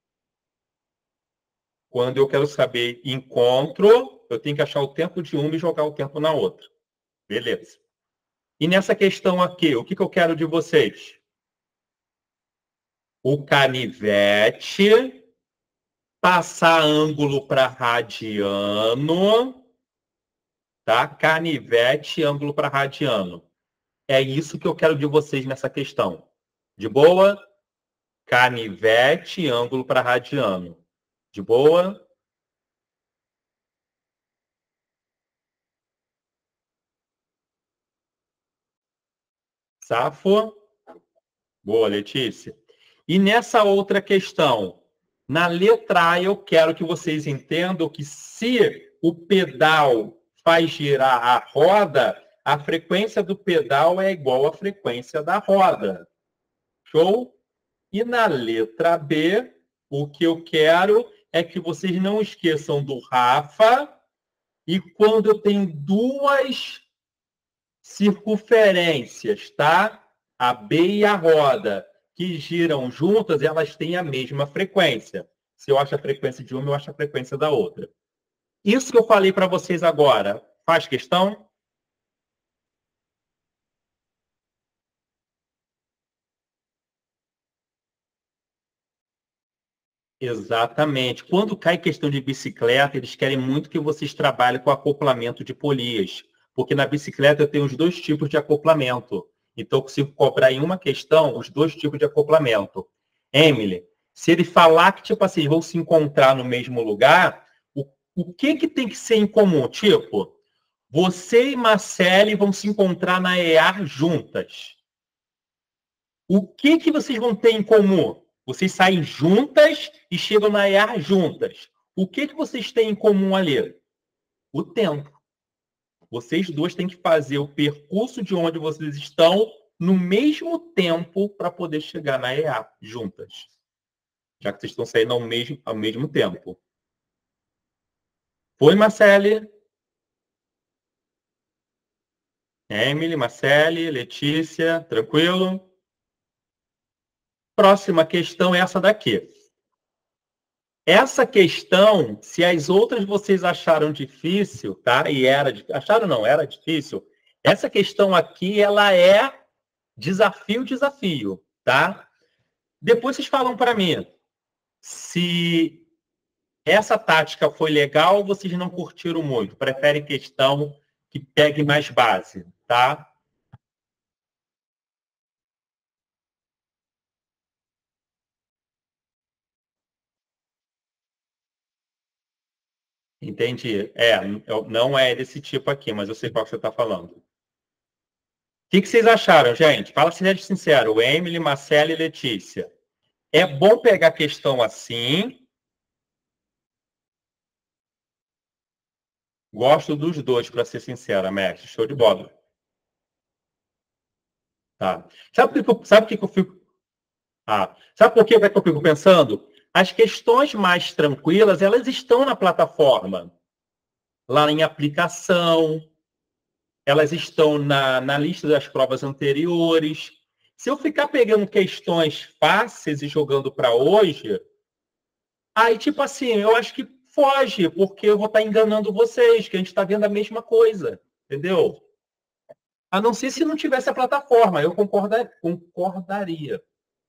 Quando eu quero saber encontro, eu tenho que achar o tempo de uma e jogar o tempo na outra. Beleza. E nessa questão aqui, o que eu quero de vocês? O canivete, passar ângulo para radiano, tá? Canivete, ângulo para radiano. É isso que eu quero de vocês nessa questão. De boa? Canivete, ângulo para radiano. De boa? Safo? Boa, Letícia. E nessa outra questão, na letra A, eu quero que vocês entendam que se o pedal faz girar a roda, a frequência do pedal é igual à frequência da roda. Show? E na letra B, o que eu quero é que vocês não esqueçam do Rafa. E quando eu tenho duas circunferências, tá? A B e a roda, que giram juntas, elas têm a mesma frequência. Se eu acho a frequência de uma, eu acho a frequência da outra. Isso que eu falei para vocês agora, faz questão? Exatamente. Quando cai questão de bicicleta, eles querem muito que vocês trabalhem com acoplamento de polias, porque na bicicleta eu tenho os dois tipos de acoplamento. Então, eu consigo cobrar em uma questão os dois tipos de acoplamento. Emily, se ele falar que, tipo assim, vão se encontrar no mesmo lugar, o que tem que ser em comum? Tipo, você e Marcele vão se encontrar na EA juntas. O que vocês vão ter em comum? Vocês saem juntas e chegam na EA juntas. O que vocês têm em comum ali? O tempo. Vocês duas têm que fazer o percurso de onde vocês estão no mesmo tempo para poder chegar na EA juntas. Já que vocês estão saindo ao mesmo tempo. Foi, Marcele? Emily, Marcele, Letícia, tranquilo? Próxima questão é essa daqui. Essa questão, se as outras vocês acharam difícil, tá? E acharam não, era difícil. Essa questão aqui, ela é desafio, tá? Depois vocês falam para mim se essa tática foi legal ou vocês não curtiram muito. Preferem questão que pegue mais base, tá? Entendi. Não é desse tipo aqui, mas eu sei qual que você está falando. O que vocês acharam, gente? Fala se é sincero. Emily, Marcela e Letícia. É bom pegar a questão assim. Gosto dos dois, para ser sincera, mestre. Show de bola. Tá. Sabe por que eu fico... sabe por que eu fico pensando? As questões mais tranquilas, elas estão na plataforma. Lá em aplicação, elas estão na lista das provas anteriores. Se eu ficar pegando questões fáceis e jogando para hoje, aí, tipo assim, eu acho que foge, porque eu vou estar enganando vocês, que a gente está vendo a mesma coisa, entendeu? A não ser se não tivesse a plataforma, eu concordaria.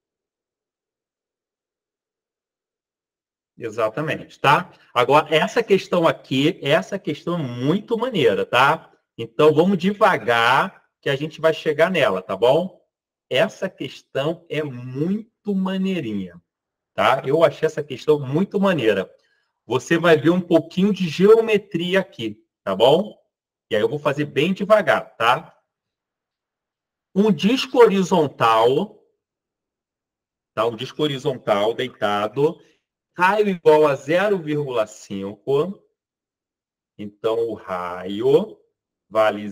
Exatamente, tá? Agora, essa questão aqui, essa questão é muito maneira, tá? Então, vamos devagar, que a gente vai chegar nela, tá bom? Essa questão é muito maneirinha, tá? Eu achei essa questão muito maneira. Você vai ver um pouquinho de geometria aqui, tá bom? E aí eu vou fazer bem devagar, tá? Um disco horizontal, tá? Um disco horizontal deitado, raio igual a 0,5. Então, o raio vale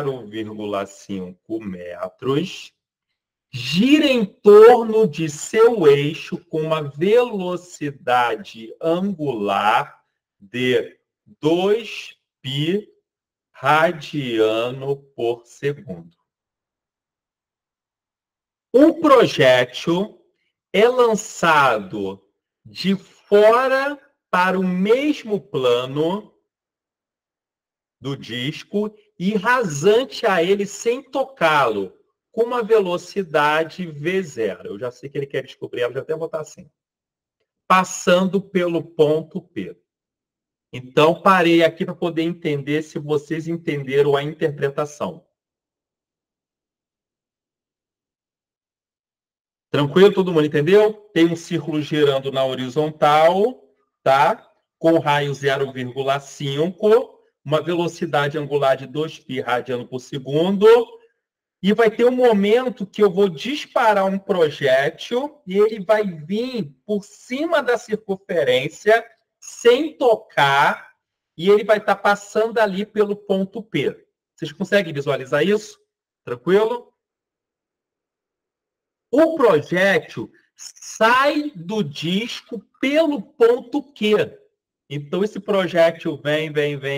0,5 metros. Gira em torno de seu eixo com uma velocidade angular de 2π radiano por segundo. Um projétil é lançado de fora para o mesmo plano do disco e rasante a ele sem tocá-lo, com uma velocidade V0. Eu já sei que ele quer descobrir, ela já até botar assim. Passando pelo ponto P. Então, parei aqui para poder entender se vocês entenderam a interpretação. Tranquilo? Todo mundo entendeu? Tem um círculo girando na horizontal, tá? Com raio 0,5, uma velocidade angular de 2π radiano por segundo. E vai ter um momento que eu vou disparar um projétil e ele vai vir por cima da circunferência, sem tocar, e ele vai estar passando ali pelo ponto P. Vocês conseguem visualizar isso? Tranquilo? O projétil sai do disco pelo ponto Q. Então, esse projétil vem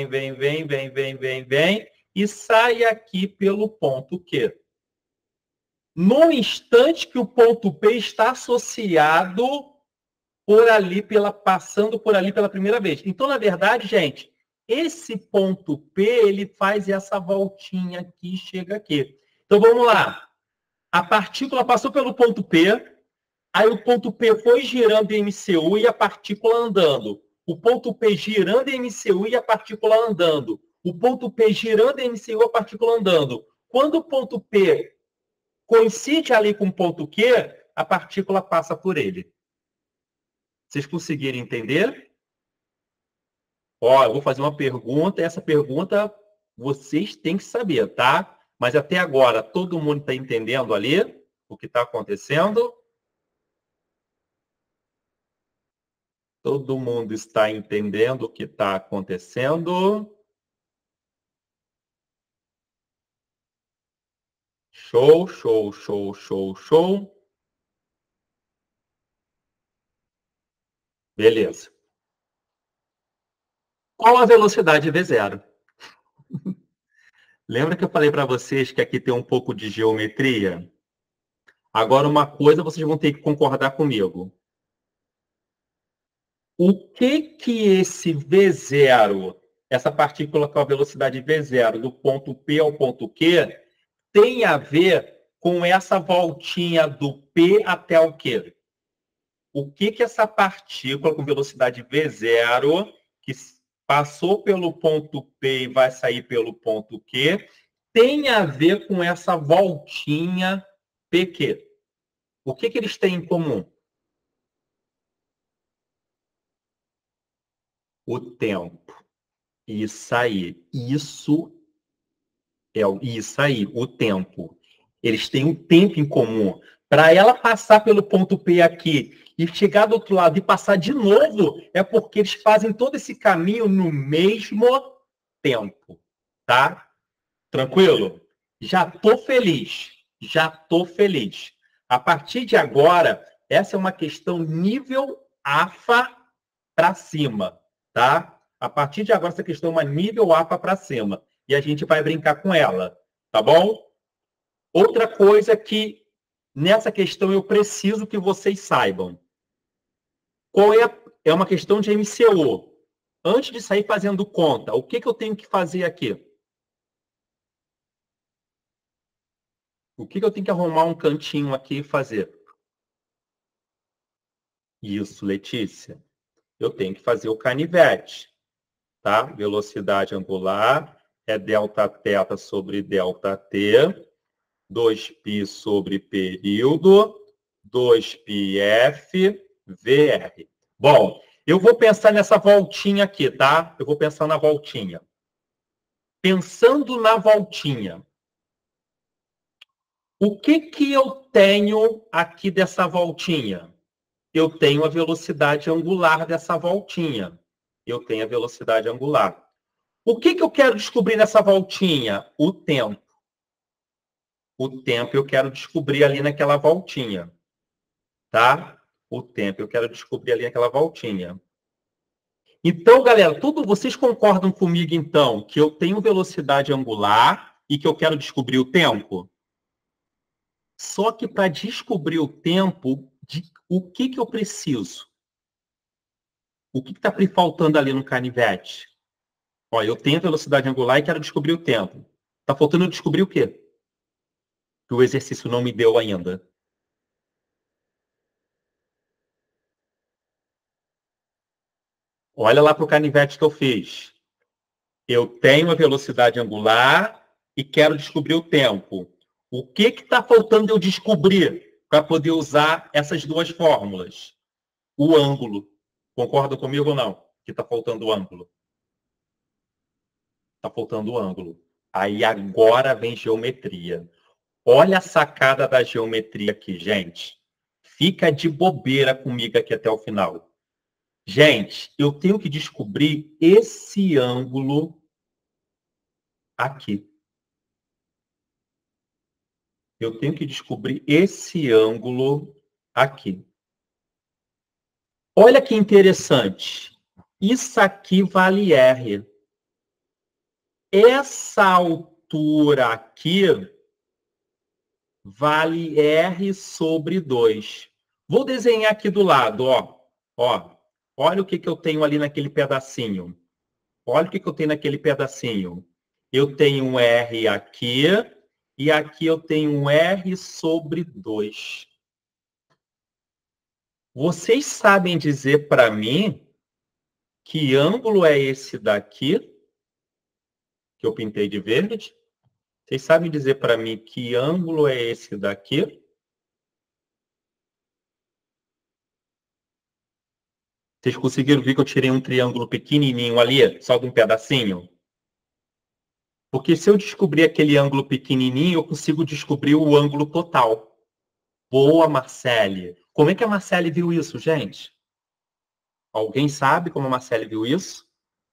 e sai aqui pelo ponto Q. No instante que o ponto P está associado passando por ali pela primeira vez. Então, na verdade, gente, esse ponto P, ele faz essa voltinha aqui e chega aqui. Então, vamos lá. A partícula passou pelo ponto P, aí o ponto P foi girando em MCU e a partícula andando. O ponto P girando em MCU e a partícula andando. O ponto P girando em MCU e a partícula andando. Quando o ponto P coincide ali com o ponto Q, a partícula passa por ele. Vocês conseguiram entender? Ó, eu vou fazer uma pergunta, e essa pergunta vocês têm que saber, tá? Mas até agora, todo mundo está entendendo ali o que está acontecendo? Todo mundo está entendendo o que está acontecendo? Show, show, show, show, show. Beleza. Qual a velocidade V0? Lembra que eu falei para vocês que aqui tem um pouco de geometria? Agora, uma coisa vocês vão ter que concordar comigo. O que esse V0, essa partícula com a velocidade V0, do ponto P ao ponto Q, tem a ver com essa voltinha do P até o Q? O que essa partícula com velocidade V0, que passou pelo ponto P e vai sair pelo ponto Q, tem a ver com essa voltinha PQ? O que eles têm em comum? O tempo. Isso aí. Isso aí, o tempo. Eles têm um tempo em comum. Para ela passar pelo ponto P aqui e chegar do outro lado e passar de novo, é porque eles fazem todo esse caminho no mesmo tempo. Tá? Tranquilo? Já estou feliz. Já estou feliz. A partir de agora, essa é uma questão nível AFA para cima. Tá? A partir de agora, essa questão é uma nível AFA para cima. E a gente vai brincar com ela. Tá bom? Outra coisa que nessa questão eu preciso que vocês saibam. Qual é uma questão de MCO. Antes de sair fazendo conta, o que eu tenho que fazer aqui? O que eu tenho que arrumar um cantinho aqui e fazer? Isso, Letícia. Eu tenho que fazer o canivete. Tá? Velocidade angular é delta θ sobre delta t, 2π sobre período, 2πf, VR. Bom, eu vou pensar nessa voltinha aqui, tá? Eu vou pensar na voltinha. Pensando na voltinha, o que eu tenho aqui dessa voltinha? Eu tenho a velocidade angular dessa voltinha. Eu tenho a velocidade angular. O que eu quero descobrir nessa voltinha? O tempo. O tempo eu quero descobrir ali naquela voltinha. Tá? O tempo eu quero descobrir ali naquela voltinha. Então, galera, vocês concordam comigo, então, que eu tenho velocidade angular e que eu quero descobrir o tempo? Só que para descobrir o tempo, o que eu preciso? O que está faltando ali no canivete? Ó, eu tenho velocidade angular e quero descobrir o tempo. Está faltando eu descobrir o quê? Que o exercício não me deu ainda. Olha lá para o canivete que eu fiz. Eu tenho a velocidade angular e quero descobrir o tempo. O que está faltando eu descobrir para poder usar essas duas fórmulas? O ângulo. Concorda comigo ou não? Que está faltando o ângulo. Está faltando o ângulo. Aí agora vem geometria. Olha a sacada da geometria aqui, gente. Fica de bobeira comigo aqui até o final. Gente, eu tenho que descobrir esse ângulo aqui. Eu tenho que descobrir esse ângulo aqui. Olha que interessante. Isso aqui vale R. Essa altura aqui vale R sobre 2. Vou desenhar aqui do lado, ó. Ó, olha o que eu tenho ali naquele pedacinho. Olha o que eu tenho naquele pedacinho. Eu tenho um R aqui e aqui eu tenho um R sobre 2. Vocês sabem dizer para mim que ângulo é esse daqui, que eu pintei de verde? Vocês sabem dizer para mim que ângulo é esse daqui? Vocês conseguiram ver que eu tirei um triângulo pequenininho ali, só de um pedacinho? Porque se eu descobrir aquele ângulo pequenininho, eu consigo descobrir o ângulo total. Boa, Marcele. Como é que a Marcele viu isso, gente? Alguém sabe como a Marcele viu isso?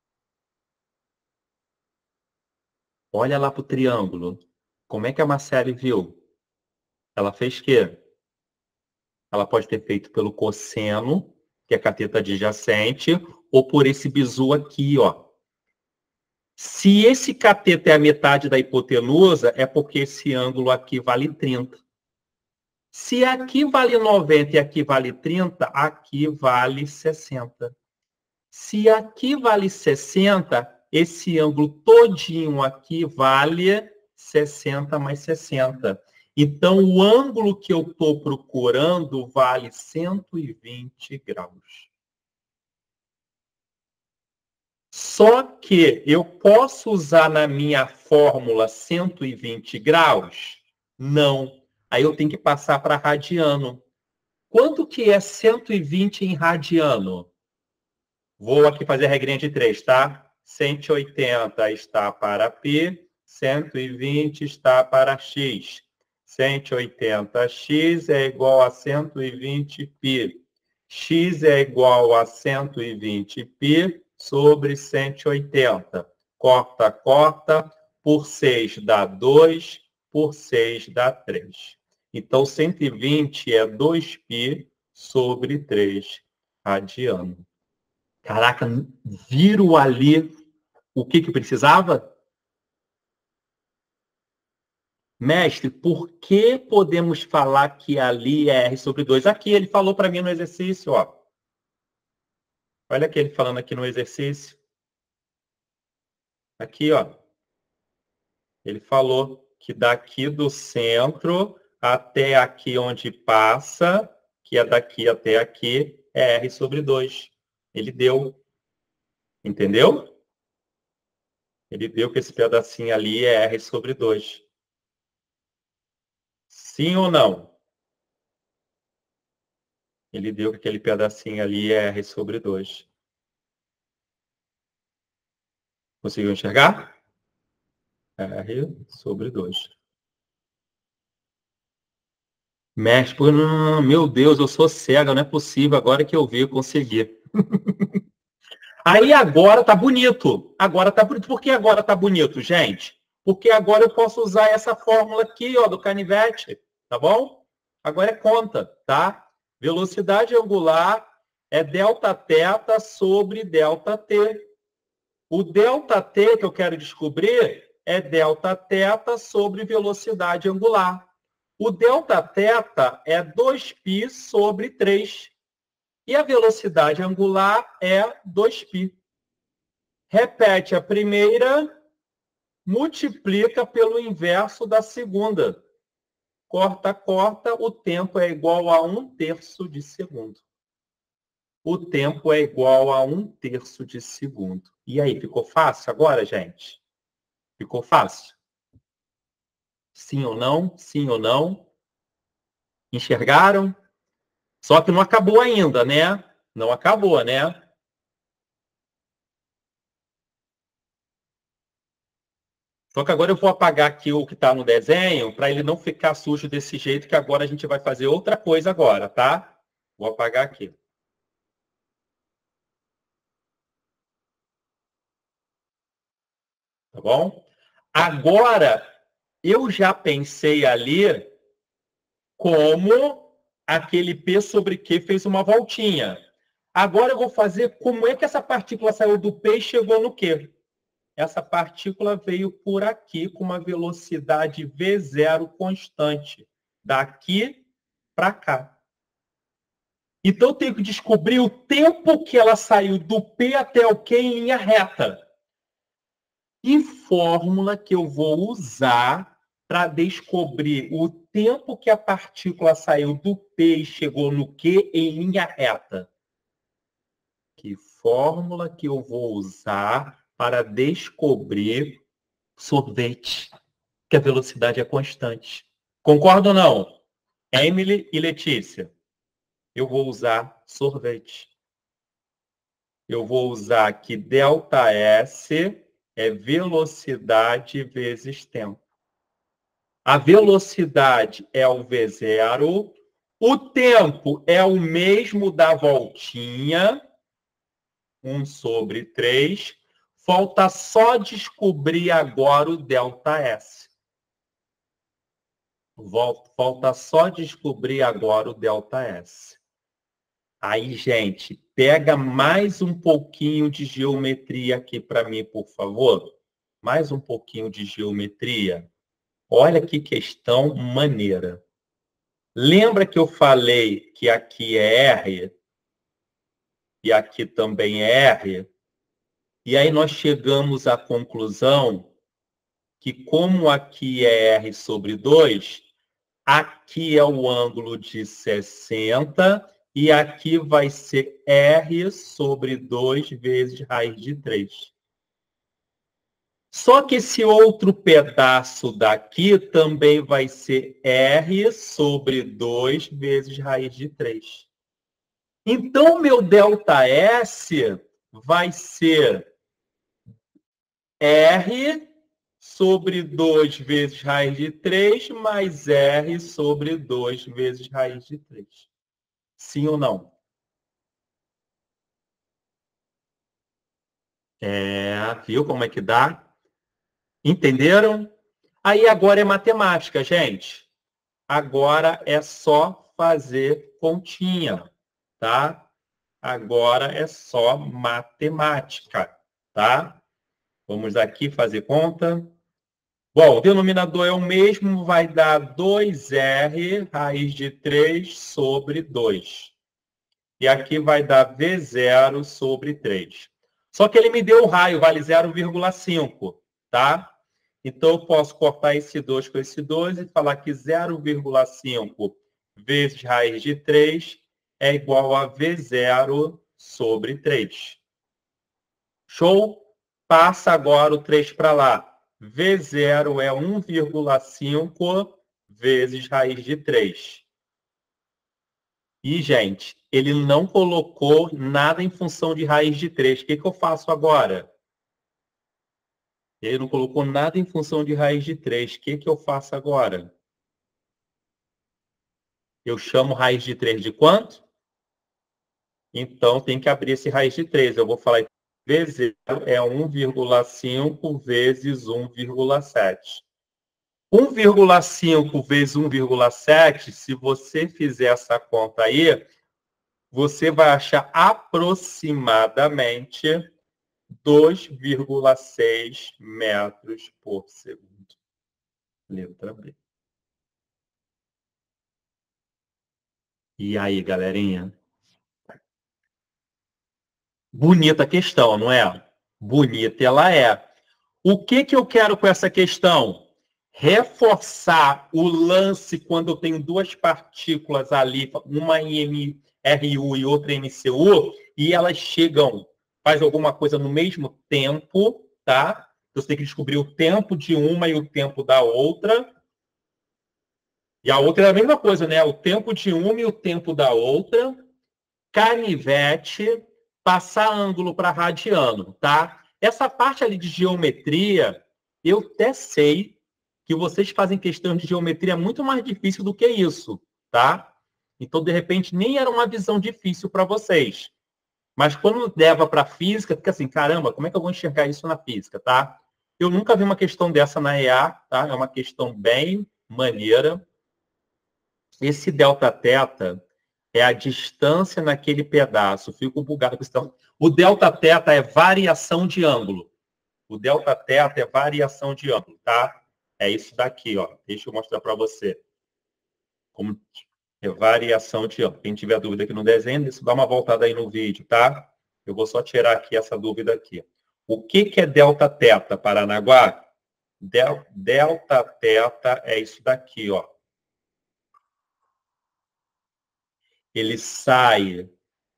Olha lá para o triângulo. Como é que a Marcele viu? Ela fez o quê? Ela pode ter feito pelo cosseno, que é a cateta adjacente, ou por esse bizu aqui, ó. Se esse cateto é a metade da hipotenusa, é porque esse ângulo aqui vale 30. Se aqui vale 90 e aqui vale 30, aqui vale 60. Se aqui vale 60, esse ângulo todinho aqui vale 60 mais 60. Então, o ângulo que eu estou procurando vale 120 graus. Só que eu posso usar na minha fórmula 120 graus? Não. Aí eu tenho que passar para radiano. Quanto que é 120 em radiano? Vou aqui fazer a regrinha de 3, tá? 180 está para π, 120 está para x. 180x é igual a 120π. X é igual a 120π sobre 180. Corta, corta. Por 6 dá 2, por 6 dá 3. Então, 120 é 2π sobre 3 radiano. Caraca, viram ali o que precisava? Mestre, por que podemos falar que ali é R sobre 2? Aqui ele falou para mim no exercício, ó. Olha aqui ele falando aqui no exercício. Aqui, ó. Ele falou que daqui do centro até aqui onde passa, que é daqui até aqui, é R sobre 2. Ele deu. Entendeu? Ele deu que esse pedacinho ali é R sobre 2. Sim ou não? Ele deu que aquele pedacinho ali é R sobre 2. Conseguiu enxergar? R sobre 2. Mestre, não, meu Deus, eu sou cega, não é possível. Agora que eu vi, eu consegui. Aí agora tá bonito. Agora tá bonito. Por que agora tá bonito, gente? Porque agora eu posso usar essa fórmula aqui, ó, do canivete, tá bom? Agora é conta, tá? Velocidade angular é Δθ sobre ΔT. O ΔT que eu quero descobrir é Δθ sobre velocidade angular. O Δθ é 2π sobre 3. E a velocidade angular é 2π. Repete a primeira, multiplica pelo inverso da segunda. Corta, corta, o tempo é igual a 1/3 de segundo. O tempo é igual a 1/3 de segundo. E aí, ficou fácil agora, gente? Ficou fácil? Sim ou não? Sim ou não? Enxergaram? Só que não acabou ainda, né? Não acabou, né? Só que agora eu vou apagar aqui o que está no desenho para ele não ficar sujo desse jeito, que agora a gente vai fazer outra coisa agora, tá? Vou apagar aqui. Tá bom? Agora, eu já pensei ali como aquele P sobre Q fez uma voltinha. Agora eu vou fazer como é que essa partícula saiu do P e chegou no Q. Essa partícula veio por aqui com uma velocidade V0 constante, daqui para cá. Então eu tenho que descobrir o tempo que ela saiu do P até o Q em linha reta. E fórmula que eu vou usar para descobrir o tempo que a partícula saiu do P e chegou no Q em linha reta? Que fórmula que eu vou usar para descobrir sorvete, que a velocidade é constante? Concorda ou não? Emily e Letícia, eu vou usar sorvete. Eu vou usar aqui ΔS é velocidade vezes tempo. A velocidade é o V0, o tempo é o mesmo da voltinha, 1/3. Falta só descobrir agora o ΔS. Falta só descobrir agora o ΔS. Aí, gente, pega mais um pouquinho de geometria aqui para mim, por favor. Mais um pouquinho de geometria. Olha que questão maneira. Lembra que eu falei que aqui é R e aqui também é R? E aí nós chegamos à conclusão que como aqui é R sobre 2, aqui é o ângulo de 60 e aqui vai ser R sobre 2 vezes raiz de 3. Só que esse outro pedaço daqui também vai ser R sobre 2 vezes raiz de 3. Então, meu ΔS vai ser R sobre 2 vezes raiz de 3 mais R sobre 2 vezes raiz de 3. Sim ou não? Viu como é que dá? Entenderam? Aí agora é matemática, gente. Agora é só fazer continha, tá? Agora é só matemática, tá? Vamos aqui fazer conta. Bom, o denominador é o mesmo, vai dar 2R raiz de 3 sobre 2. E aqui vai dar V0 sobre 3. Só que ele me deu o raio, vale 0,5, tá? Então, eu posso cortar esse 2 com esse 2 e falar que 0,5 vezes raiz de 3 é igual a V0 sobre 3. Show? Passa agora o 3 para lá. V0 é 1,5 vezes raiz de 3. E, gente, ele não colocou nada em função de raiz de 3. O que eu faço agora? Ele não colocou nada em função de raiz de 3. O que eu faço agora? Eu chamo raiz de 3 de quanto? Então, tem que abrir esse raiz de 3. Eu vou falar V0 é 1,5 vezes 1,7. 1,5 vezes 1,7, se você fizer essa conta aí, você vai achar aproximadamente 2,6 metros por segundo. Letra B. E aí, galerinha? Bonita a questão, não é? Bonita ela é. O que eu quero com essa questão? Reforçar o lance quando eu tenho duas partículas ali, uma em MRU e outra em MCU, e elas chegam, faz alguma coisa no mesmo tempo, tá? Então, você tem que descobrir o tempo de uma e o tempo da outra. E a outra é a mesma coisa, né? O tempo de uma e o tempo da outra. Canivete, passar ângulo para radiano, tá? Essa parte ali de geometria, eu até sei que vocês fazem questões de geometria muito mais difícil do que isso, tá? Então, de repente, nem era uma visão difícil para vocês. Mas quando leva para a física, fica assim, caramba, como é que eu vou enxergar isso na física, tá? Eu nunca vi uma questão dessa na EA, tá? É uma questão bem maneira. Esse delta-teta é a distância naquele pedaço. Fico bugado com isso. O delta-teta é variação de ângulo. O delta-teta é variação de ângulo, tá? É isso daqui, ó. Deixa eu mostrar para você. Como é variação de ângulo. Quem tiver dúvida aqui no desenho, dá uma voltada aí no vídeo, tá? Eu vou só tirar aqui essa dúvida aqui. O que é delta-teta, Paranaguá? Delta-teta é isso daqui, ó. Ele sai,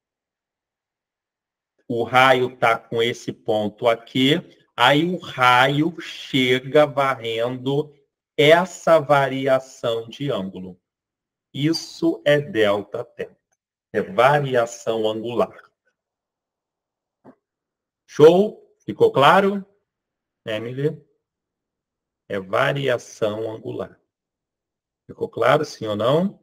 o raio está com esse ponto aqui, aí o raio chega varrendo essa variação de ângulo. Isso é delta-teta, é variação angular. Show? Ficou claro, Emily? É variação angular. Ficou claro, sim ou não?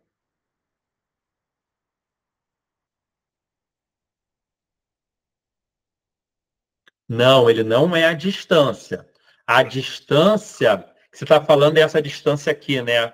Não, ele não é a distância. A distância que você está falando é essa distância aqui, né?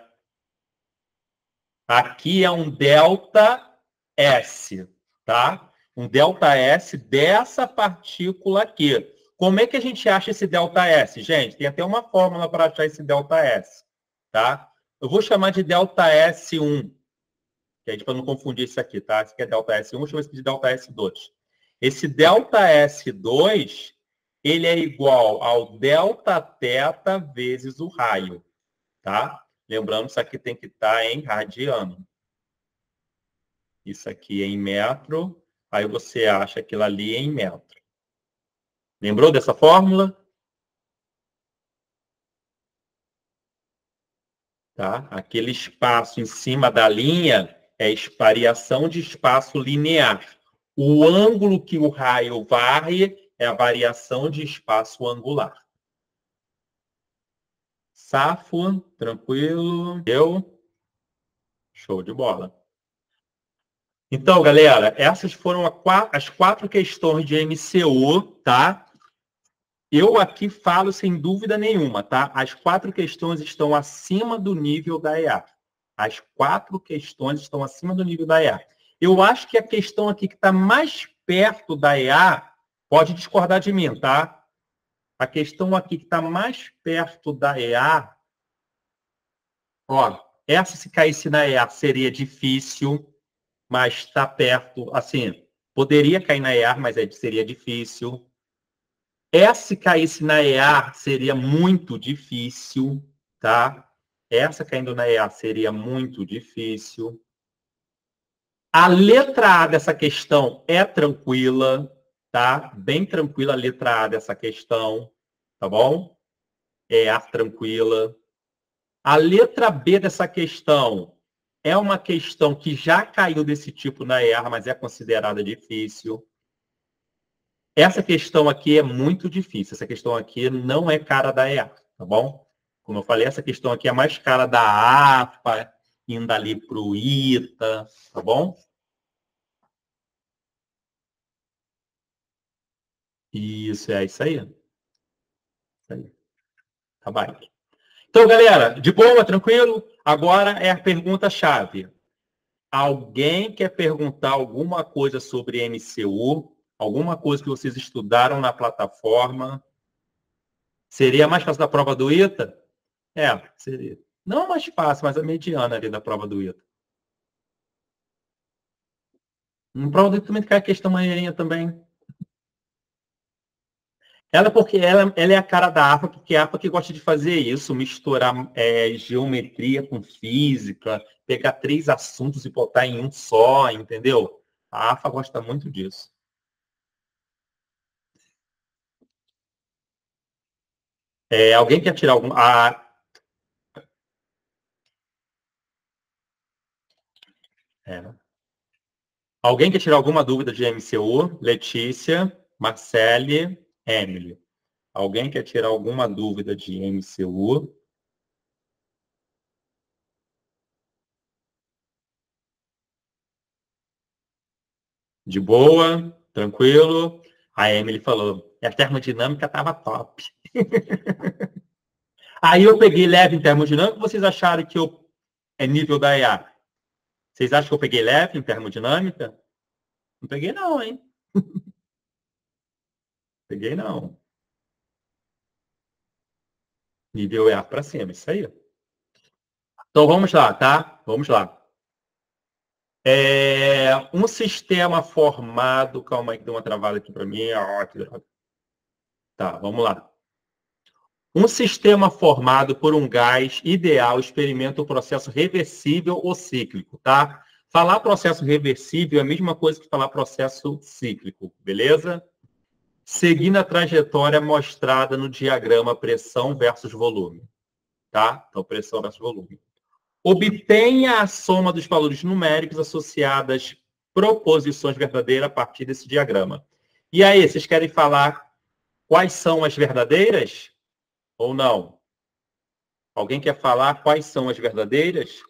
Aqui é um delta S, tá? Um delta S dessa partícula aqui. Como é que a gente acha esse delta S? Gente, tem até uma fórmula para achar esse delta S, tá? Eu vou chamar de delta S1, que é para não confundir isso aqui, tá? Esse aqui é delta S1, chama isso de delta S2. Esse delta S2, ele é igual ao delta teta vezes o raio, tá? Lembrando, isso aqui tem que estar em radiano. Isso aqui é em metro, aí você acha aquilo ali em metro. Lembrou dessa fórmula? Tá? Aquele espaço em cima da linha é variação de espaço linear. O ângulo que o raio varre é a variação de espaço angular. Safo, tranquilo. Show de bola. Então, galera, essas foram as 4 questões de MCU, tá? Eu aqui falo sem dúvida nenhuma, tá? As 4 questões estão acima do nível da EA. As 4 questões estão acima do nível da EA. Eu acho que a questão aqui que está mais perto da EA, pode discordar de mim, tá? A questão aqui que está mais perto da EA, ó, essa se caísse na EA seria difícil, mas está perto, assim, poderia cair na EA, mas seria difícil. Essa, se caísse na EA, seria muito difícil, tá? Essa caindo na EA seria muito difícil. A letra A dessa questão é tranquila, tá? Bem tranquila a letra A dessa questão, tá bom? É a tranquila. A letra B dessa questão é uma questão que já caiu desse tipo na EA, mas é considerada difícil. Essa questão aqui é muito difícil. Essa questão aqui não é cara da EA, tá bom? Como eu falei, essa questão aqui é mais cara da APA, indo ali para o ITA, tá bom? Isso, é isso aí. Isso aí. Tá bom. Então, galera, de boa, tranquilo? Agora é a pergunta-chave. Alguém quer perguntar alguma coisa sobre MCU? Alguma coisa que vocês estudaram na plataforma? Seria mais fácil da prova do ITA? É, seria. Não mais fácil, mas a mediana ali da prova do ITA. No prova do ITA também cai a questão maneirinha também. Porque ela é a cara da APA, porque é a APA que gosta de fazer isso, misturar geometria com física, pegar 3 assuntos e botar em um só, entendeu? A APA gosta muito disso. Alguém quer tirar algum... Alguém quer tirar alguma dúvida de MCU? Letícia, Marcele, Emily. Alguém quer tirar alguma dúvida de MCU? De boa, tranquilo. A Emily falou, a termodinâmica estava top. Aí eu peguei leve em termodinâmica, vocês acharam que é nível da EA? Vocês acham que eu peguei leve em termodinâmica? Não peguei não, hein? Peguei não. Nível E para cima, isso aí. Então vamos lá, tá? Vamos lá. Um sistema formado... Calma aí que deu uma travada aqui para mim. Que droga. Tá, vamos lá. Um sistema formado por um gás ideal experimenta o processo reversível ou cíclico, tá? Falar processo reversível é a mesma coisa que falar processo cíclico, beleza? Seguindo a trajetória mostrada no diagrama pressão versus volume, tá? Então, pressão versus volume. Obtenha a soma dos valores numéricos associadas às proposições verdadeiras a partir desse diagrama. E aí, vocês querem falar quais são as verdadeiras ou não? Alguém quer falar quais são as verdadeiras?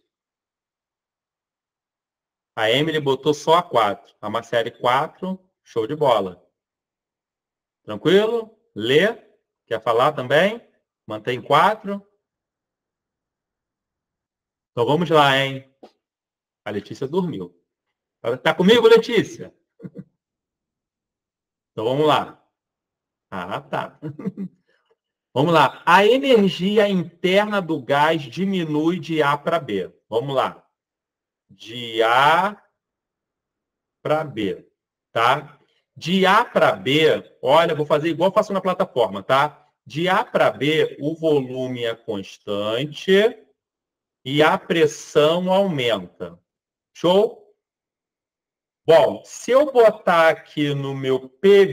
A Emily botou só a 4. A Marcele 4. Show de bola. Tranquilo? Lê. Quer falar também? Mantém 4. Então vamos lá, hein? A Letícia dormiu. Tá comigo, Letícia? Então vamos lá. Ah, tá. Vamos lá. A energia interna do gás diminui de A para B. Vamos lá. De A para B, tá? De A para B, olha, vou fazer igual eu faço na plataforma, tá? De A para B, o volume é constante e a pressão aumenta. Show? Bom, se eu botar aqui no meu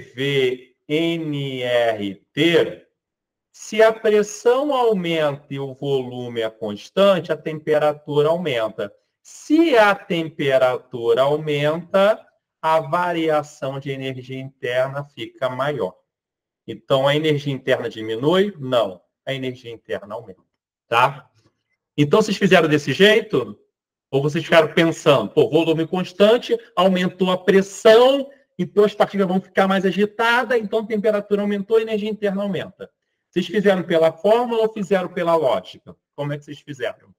PVNRT, se a pressão aumenta e o volume é constante, a temperatura aumenta. Se a temperatura aumenta, a variação de energia interna fica maior. Então, a energia interna diminui? Não. A energia interna aumenta. Tá? Então, vocês fizeram desse jeito? Ou vocês ficaram pensando, pô, volume constante, aumentou a pressão, então as partículas vão ficar mais agitadas, então a temperatura aumentou, a energia interna aumenta. Vocês fizeram pela fórmula ou fizeram pela lógica? Como é que vocês fizeram?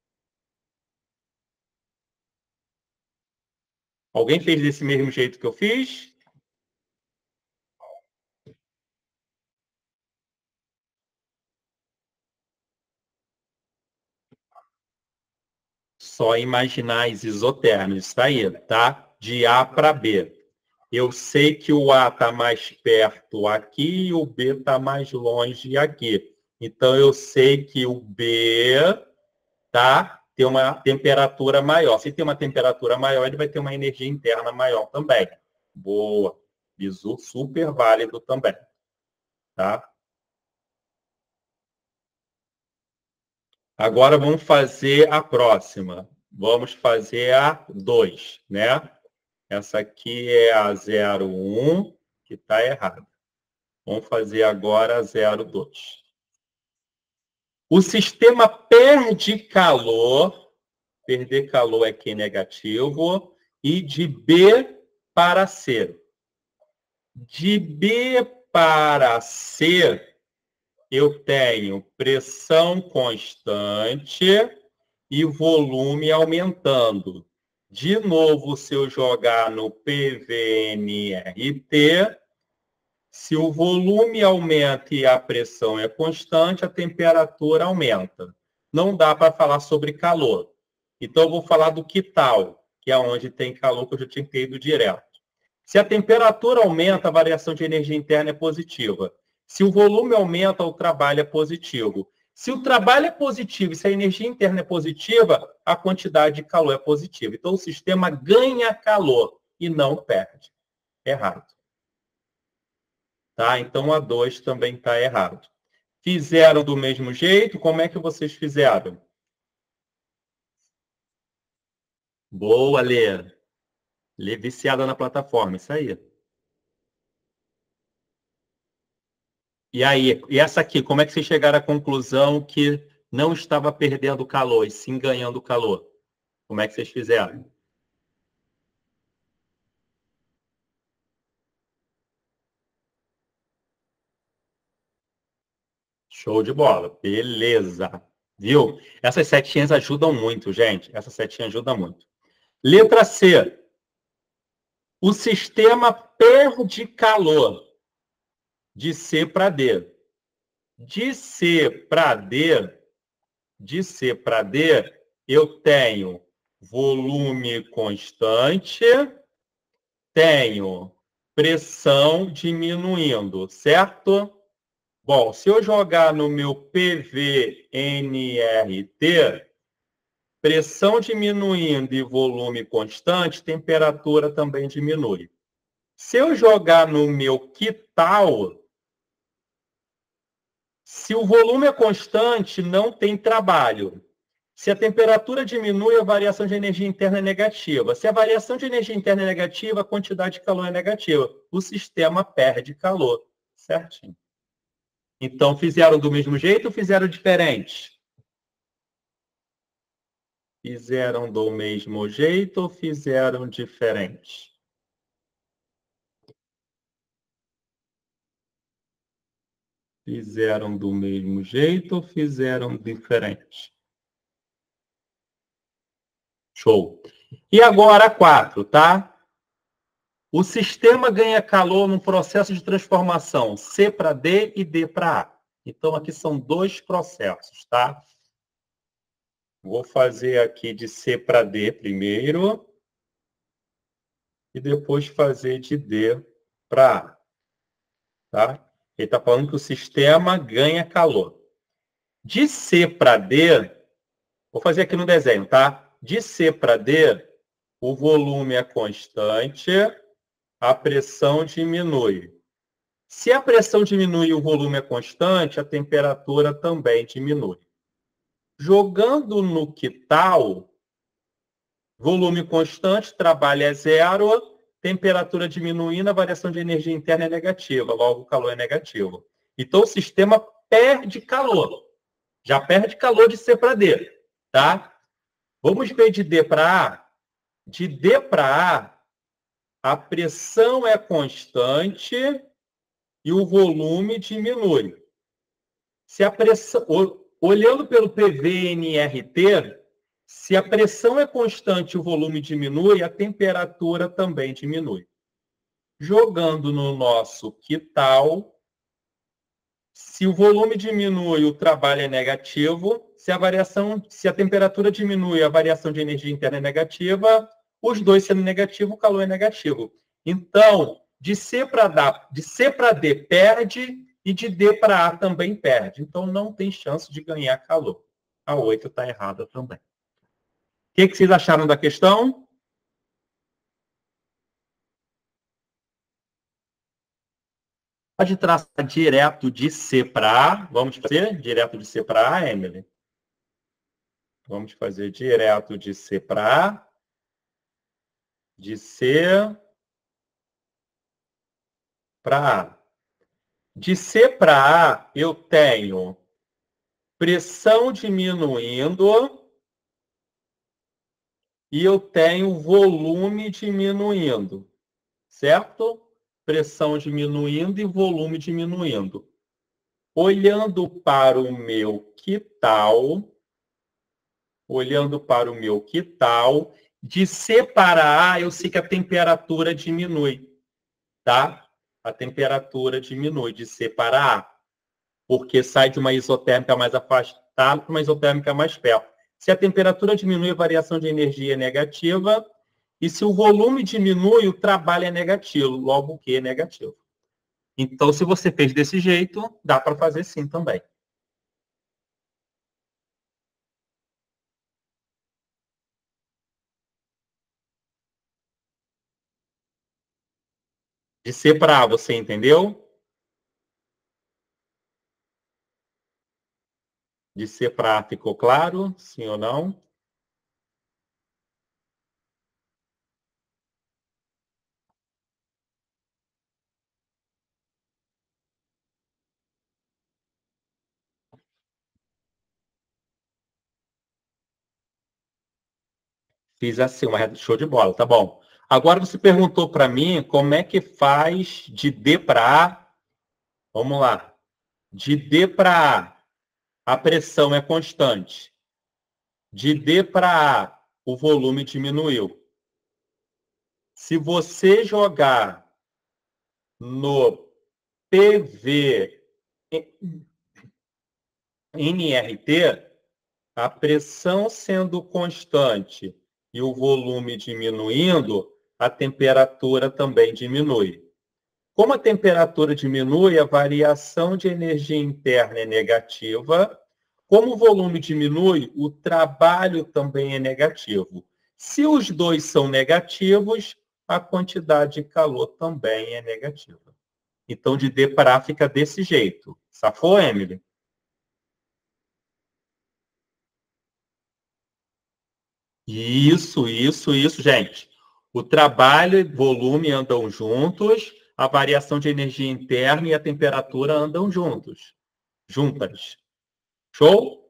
Alguém fez desse mesmo jeito que eu fiz? Só imaginar as isotérmicas, isso aí, tá? De A para B. Eu sei que o A está mais perto aqui e o B está mais longe aqui. Então, eu sei que o B, tá, tem uma temperatura maior. Se tem uma temperatura maior, ele vai ter uma energia interna maior também. Boa. Bizu super válido também. Tá? Agora vamos fazer a próxima. Vamos fazer a 2, né? Essa aqui é a 01, que está errada. Vamos fazer agora a 02. O sistema perde calor, perder calor é Q negativo, e de B para C. De B para C, eu tenho pressão constante e volume aumentando. De novo, se eu jogar no PVNRT, se o volume aumenta e a pressão é constante, a temperatura aumenta. Não dá para falar sobre calor. Então, eu vou falar do que tal, que é onde tem calor, que eu já tinha ido direto. Se a temperatura aumenta, a variação de energia interna é positiva. Se o volume aumenta, o trabalho é positivo. Se o trabalho é positivo e se a energia interna é positiva, a quantidade de calor é positiva. Então, o sistema ganha calor e não perde. Errado. Tá? Então, a 2 também está errado. Fizeram do mesmo jeito? Como é que vocês fizeram? Boa, Lê. Lê viciada na plataforma, isso aí. E aí, e essa aqui, como é que vocês chegaram à conclusão que não estava perdendo calor, e sim ganhando calor? Como é que vocês fizeram? Show de bola. Beleza. Viu? Essas setinhas ajudam muito, gente. Essa setinha ajuda muito. Letra C. O sistema perde calor de C para D. De C para D, eu tenho volume constante, tenho pressão diminuindo, certo? Bom, se eu jogar no meu PV-NRT, pressão diminuindo e volume constante, temperatura também diminui. Se eu jogar no meu quital, se o volume é constante, não tem trabalho. Se a temperatura diminui, a variação de energia interna é negativa. Se a variação de energia interna é negativa, a quantidade de calor é negativa. O sistema perde calor. Certinho. Então, fizeram do mesmo jeito ou fizeram diferente? Fizeram do mesmo jeito ou fizeram diferente? Fizeram do mesmo jeito ou fizeram diferente? Show. E agora 4, tá? O sistema ganha calor no processo de transformação C para D e D para A. Então, aqui são dois processos, tá? Vou fazer aqui de C para D primeiro. E depois fazer de D para A. Tá? Ele está falando que o sistema ganha calor. De C para D, vou fazer aqui no desenho, tá? De C para D, o volume é constante, a pressão diminui. Se a pressão diminui e o volume é constante, a temperatura também diminui. Jogando no quital, volume constante, trabalho é zero, temperatura diminuindo, a variação de energia interna é negativa, logo o calor é negativo. Então o sistema perde calor. Já perde calor de C para D, tá? Vamos ver de D para A. De D para A pressão é constante e o volume diminui. Se a pressão, olhando pelo PV-NRT, se a pressão é constante e o volume diminui, a temperatura também diminui. Jogando no nosso quital, se o volume diminui, o trabalho é negativo. Se a temperatura diminui, a variação de energia interna é negativa. Os dois sendo negativo, o calor é negativo. Então, de C para D perde e de D para A também perde. Então, não tem chance de ganhar calor. A 8 está errada também. O que vocês acharam da questão? Pode traçar direto de C para A. Vamos fazer direto de C para A, Emily? Vamos fazer direto de C para A. De C para A. De C para A, eu tenho pressão diminuindo e eu tenho volume diminuindo, certo? Pressão diminuindo e volume diminuindo. Olhando para o meu quital, de C para A, eu sei que a temperatura diminui, tá? A temperatura diminui de C para A, porque sai de uma isotérmica mais afastada para uma isotérmica mais perto. Se a temperatura diminui, a variação de energia é negativa, e se o volume diminui, o trabalho é negativo, logo o Q é negativo. Então, se você fez desse jeito, dá para fazer sim também. De C para A, você entendeu? De C para A ficou claro? Sim ou não? Fiz assim, uma reta show de bola, tá bom. Agora você perguntou para mim como é que faz de D para A. Vamos lá. De D para A pressão é constante. De D para A, o volume diminuiu. Se você jogar no PV NRT, a pressão sendo constante e o volume diminuindo, a temperatura também diminui. Como a temperatura diminui, a variação de energia interna é negativa. Como o volume diminui, o trabalho também é negativo. Se os dois são negativos, a quantidade de calor também é negativa. Então, de D para A fica desse jeito. Safou, Emily? Isso, gente. O trabalho e volume andam juntos, a variação de energia interna e a temperatura andam juntas. Show?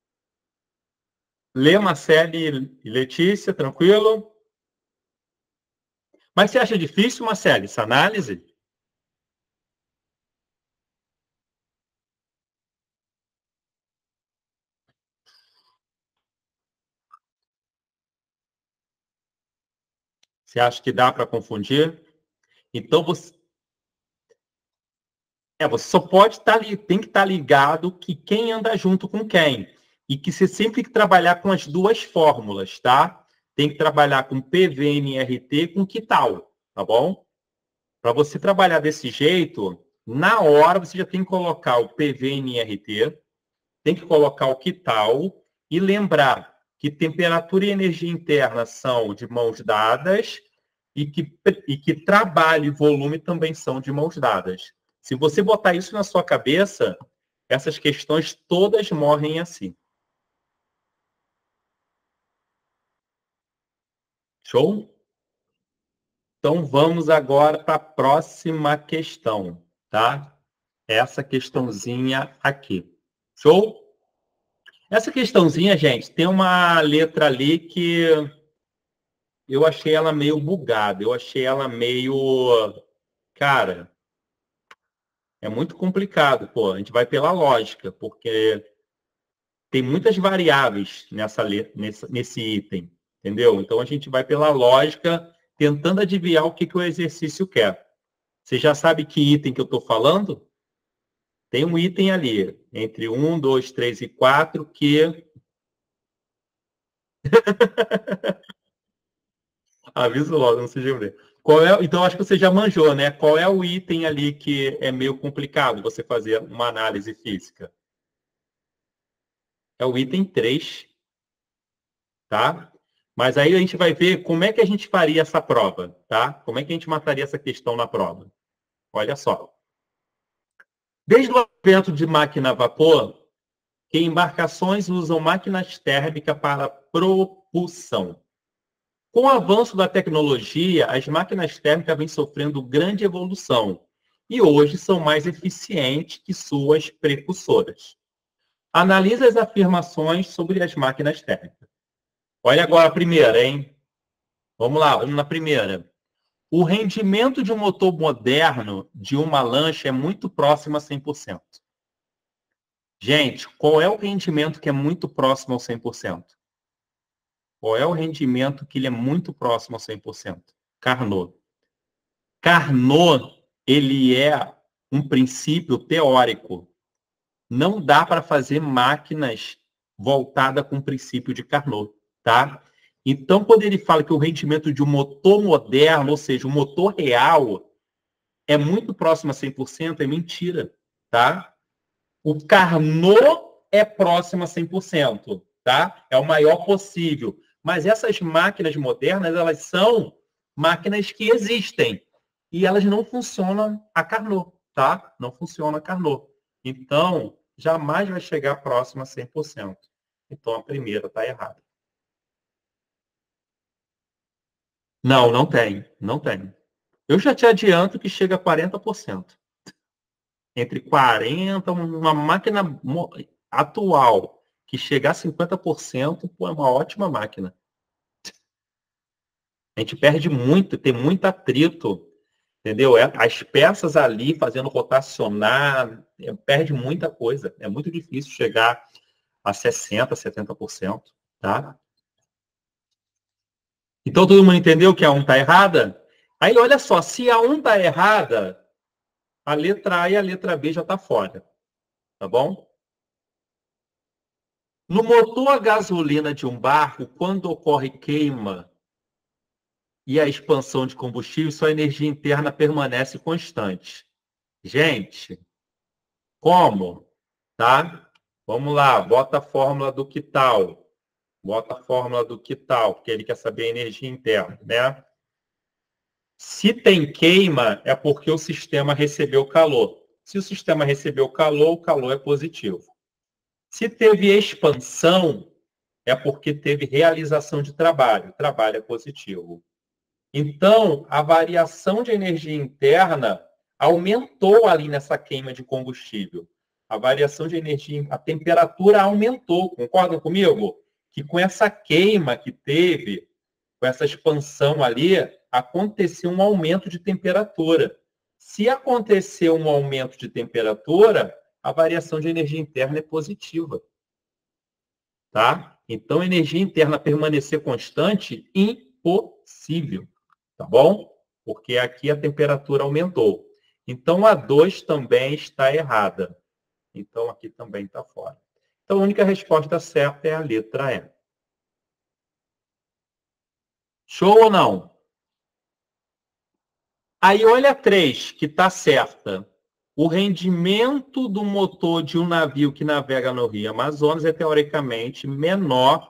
Lê, Marcele e Letícia, tranquilo? Mas você acha difícil, Marcele, essa análise? Você acha que dá para confundir? Então, você só pode estar tem que estar ligado que quem anda junto com quem. E que você sempre tem que trabalhar com as duas fórmulas, tá? Tem que trabalhar com PVNRT com que tal, tá bom? Para você trabalhar desse jeito, na hora você já tem que colocar o PVNRT, tem que colocar o que tal e lembrar que temperatura e energia interna são de mãos dadas e que trabalho e volume também são de mãos dadas. Se você botar isso na sua cabeça, essas questões todas morrem assim. Show? Então vamos agora para a próxima questão, tá? Essa questãozinha aqui. Show? Essa questãozinha, gente, tem uma letra ali que eu achei ela meio bugada. Eu achei ela meio... Cara, é muito complicado, pô. A gente vai pela lógica, porque tem muitas variáveis nesse item, entendeu? Então a gente vai pela lógica, tentando adivinhar o que o exercício quer. Você já sabe que item que eu estou falando? Tem um item ali, entre 1, 2, 3 e 4, que... Aviso logo, não se lembre. Então, acho que você já manjou, né? Qual é o item ali que é meio complicado você fazer uma análise física? É o item 3, tá? Mas aí a gente vai ver como é que a gente faria essa prova, tá? Como é que a gente mataria essa questão na prova. Olha só. Desde o advento de máquina a vapor, que embarcações usam máquinas térmicas para propulsão. Com o avanço da tecnologia, as máquinas térmicas vêm sofrendo grande evolução e hoje são mais eficientes que suas precursoras. Analise as afirmações sobre as máquinas térmicas. Olha agora a primeira, hein? Vamos lá, vamos na primeira. O rendimento de um motor moderno de uma lancha é muito próximo a 100%. Gente, qual é o rendimento que é muito próximo ao 100%? Qual é o rendimento que ele é muito próximo ao 100%? Carnot. Carnot, ele é um princípio teórico. Não dá para fazer máquinas voltadas com o princípio de Carnot, tá? Então, quando ele fala que o rendimento de um motor moderno, ou seja, um motor real, é muito próximo a 100%, é mentira, tá? O Carnot é próximo a 100%, tá? É o maior possível. Mas essas máquinas modernas, elas são máquinas que existem. E elas não funcionam a Carnot, tá? Não funciona a Carnot. Então, jamais vai chegar próximo a 100%. Então, a primeira está errada. Não, não tem. Não tem. Eu já te adianto que chega a 40%. Entre 40%, uma máquina atual que chegar a 50%, pô, é uma ótima máquina. A gente perde muito, tem muito atrito, entendeu? As peças ali fazendo rotacionar, perde muita coisa. É muito difícil chegar a 60%, 70%, tá? Então, todo mundo entendeu que a 1 está errada? Aí, olha só, se a 1 está errada, a letra A e a letra B já está fora. Tá bom? No motor a gasolina de um barco, quando ocorre queima e a expansão de combustível, sua energia interna permanece constante. Gente, como? Tá? Vamos lá, bota a fórmula do que tal. Bota a fórmula do que tal, porque ele quer saber a energia interna, né? Se tem queima, é porque o sistema recebeu calor. Se o sistema recebeu calor, o calor é positivo. Se teve expansão, é porque teve realização de trabalho. O trabalho é positivo. Então, a variação de energia interna aumentou ali nessa queima de combustível. A variação de energia, a temperatura aumentou. Concordam comigo? Que com essa queima que teve, com essa expansão ali, aconteceu um aumento de temperatura. Se aconteceu um aumento de temperatura, a variação de energia interna é positiva. Tá? Então, energia interna permanecer constante, impossível. Tá bom? Porque aqui a temperatura aumentou. Então, a 2 também está errada. Então, aqui também está fora. Então, a única resposta certa é a letra E. Show ou não? Aí, olha a 3, que está certa. O rendimento do motor de um navio que navega no Rio Amazonas é teoricamente menor.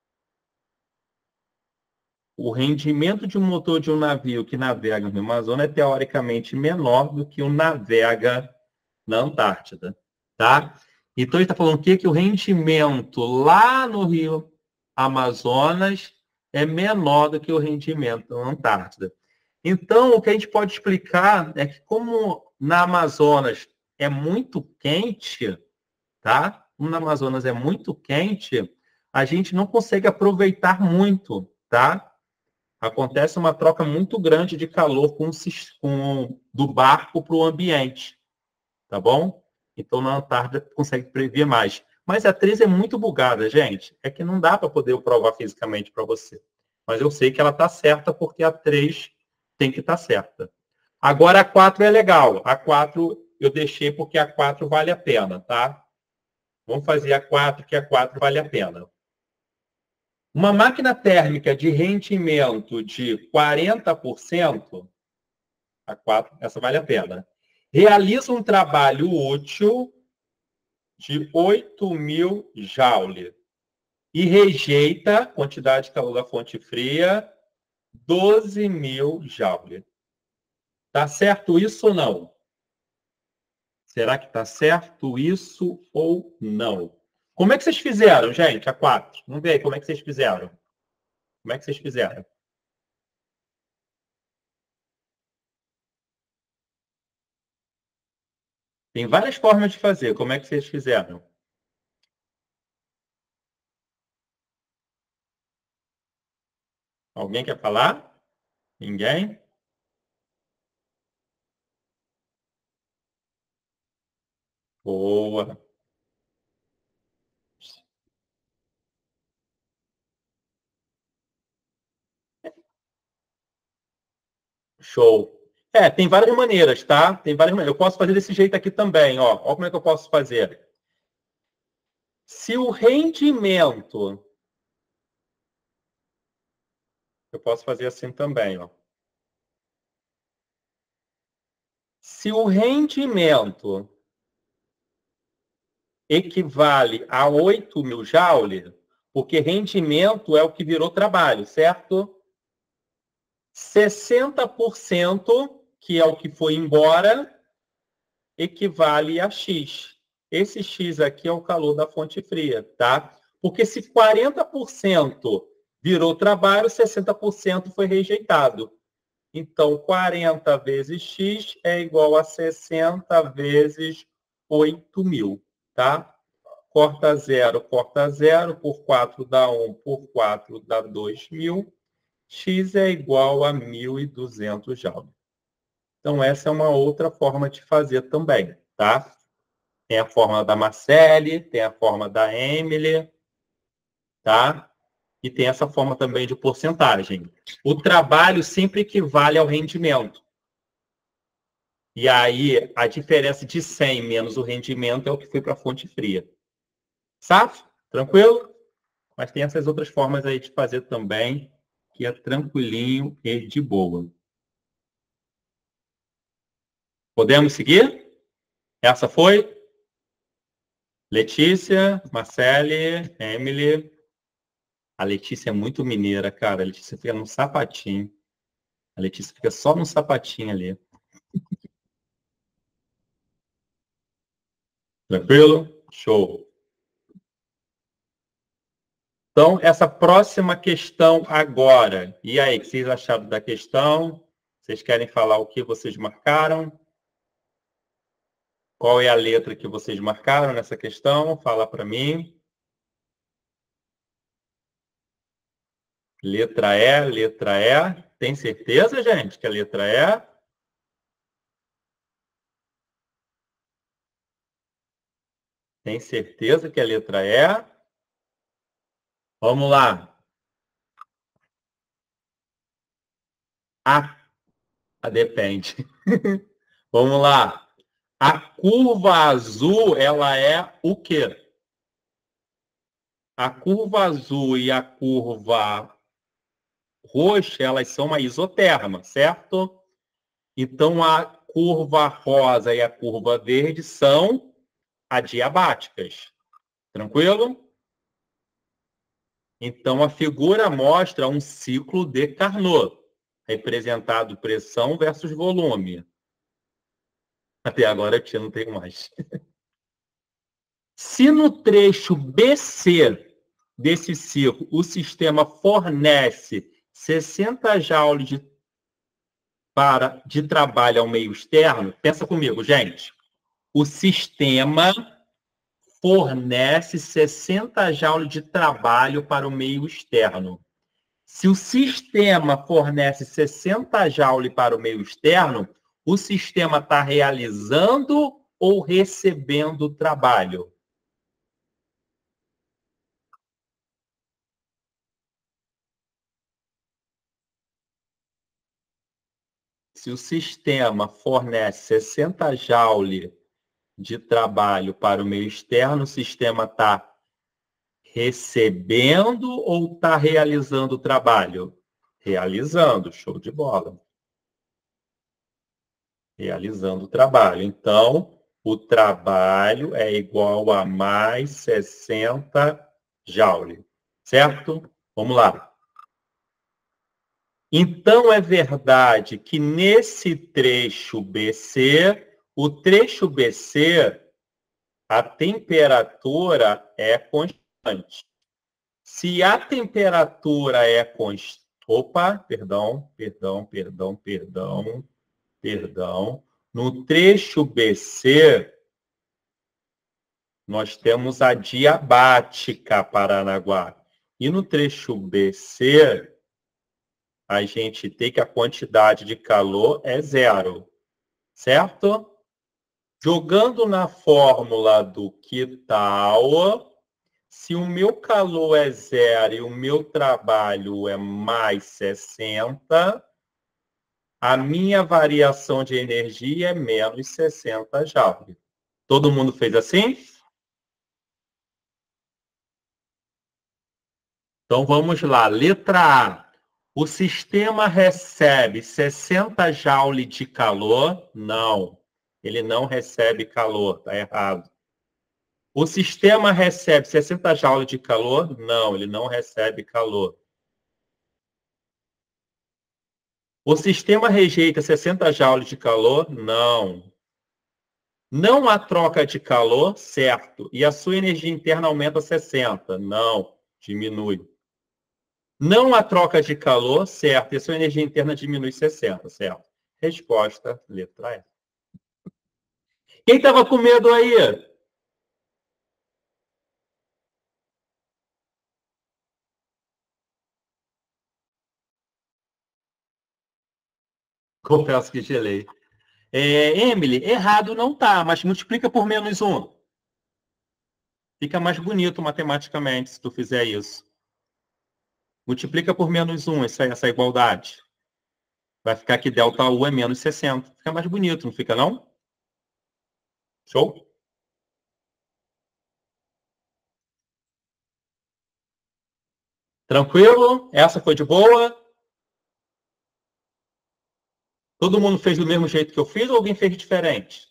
O rendimento de um motor de um navio que navega no Rio Amazonas é teoricamente menor do que um navega na Antártida, tá? Então, ele está falando o quê? Que o rendimento lá no Rio Amazonas é menor do que o rendimento na Antártida. Então, o que a gente pode explicar é que como na Amazonas é muito quente, tá? Como na Amazonas é muito quente, a gente não consegue aproveitar muito, tá? Acontece uma troca muito grande de calor do barco para o ambiente, tá bom? Então, na Antártida, consegue prever mais. Mas a atriz é muito bugada, gente. É que não dá para poder provar fisicamente para você. Mas eu sei que ela está certa porque a 3 tem que estar certa. Agora, a 4 é legal. A 4 eu deixei porque a 4 vale a pena, tá? Vamos fazer a 4, que a 4 vale a pena. Uma máquina térmica de rendimento de 40%, a 4, essa vale a pena, realiza um trabalho útil de 8.000 joule e rejeita, quantidade de calor da fonte fria, 12.000 joule. Tá certo isso ou não? Será que tá certo isso ou não? Como é que vocês fizeram, gente, a 4? Vamos ver aí como é que vocês fizeram. Como é que vocês fizeram? Tem várias formas de fazer. Como é que vocês fizeram? Alguém quer falar? Ninguém? Boa. Show. É, tem várias maneiras, tá? Tem várias maneiras. Eu posso fazer desse jeito aqui também, ó. Olha como é que eu posso fazer. Se o rendimento... Eu posso fazer assim também, ó. Se o rendimento equivale a 8.000 joule, porque rendimento é o que virou trabalho, certo? 60%, que é o que foi embora, equivale a X. Esse X aqui é o calor da fonte fria, tá? Porque se 40% virou trabalho, 60% foi rejeitado. Então, 40 vezes X é igual a 60 vezes 8.000, tá? Corta 0, por 4 dá 1, por 4 dá 2.000. X é igual a 1.200 joules. Então, essa é uma outra forma de fazer também, tá? Tem a forma da Marcele, tem a forma da Emily, tá? e tem essa forma também de porcentagem. O trabalho sempre equivale ao rendimento. E aí, a diferença de 100 menos o rendimento é o que foi para a fonte fria. Safo? Tranquilo? Mas tem essas outras formas aí de fazer também, que é tranquilinho e de boa. Podemos seguir? Essa foi? Letícia, Marcele, Emily. A Letícia é muito mineira, cara. A Letícia fica no sapatinho. A Letícia fica só no sapatinho ali. Tranquilo? Show. Então, essa próxima questão agora. E aí, o que vocês acharam da questão? Vocês querem falar o que vocês marcaram? Qual é a letra que vocês marcaram nessa questão? Fala para mim. Letra E, letra E. Tem certeza, gente, que a letra E? Tem certeza que a letra E? Vamos lá. Depende. Vamos lá. A curva azul, ela é o quê? A curva azul e a curva roxa, elas são uma isoterma, certo? Então, a curva rosa e a curva verde são adiabáticas. Tranquilo? Então, a figura mostra um ciclo de Carnot, representado pressão versus volume. Até agora eu não tenho mais. Se no trecho BC desse ciclo o sistema fornece 60 joules de trabalho ao meio externo, pensa comigo, gente. O sistema fornece 60 joules de trabalho para o meio externo. Se o sistema fornece 60 joules para o meio externo, o sistema está realizando ou recebendo trabalho? Se o sistema fornece 60 joules de trabalho para o meio externo, o sistema está recebendo ou está realizando o trabalho? Realizando, show de bola. Realizando o trabalho. Então, o trabalho é igual a mais 60 joules, certo? Vamos lá. Então, é verdade que nesse trecho BC, o trecho BC, a temperatura é constante. Se a temperatura é constante... Opa, perdão. No trecho BC, nós temos a diabática Paranaguá. E no trecho BC, a gente tem que a quantidade de calor é zero, certo? Jogando na fórmula do que tal, se o meu calor é zero e o meu trabalho é mais 60, a minha variação de energia é menos 60 joules. Todo mundo fez assim? Então vamos lá. Letra A. O sistema recebe 60 joules de calor? Não. Ele não recebe calor. Está errado. O sistema recebe 60 joules de calor? Não, ele não recebe calor. O sistema rejeita 60 joules de calor? Não. Não há troca de calor? Certo. E a sua energia interna aumenta 60? Não, diminui. Não há troca de calor? Certo. E a sua energia interna diminui 60? Certo. Resposta, letra E. Quem estava com medo aí? Confesso que gelei. Emily, errado não tá, mas multiplica por menos 1. Fica mais bonito matematicamente se tu fizer isso. Multiplica por menos 1 essa igualdade. Vai ficar que ΔU é menos 60. Fica mais bonito, não fica não? Show? Tranquilo? Essa foi de boa? Todo mundo fez do mesmo jeito que eu fiz ou alguém fez diferente?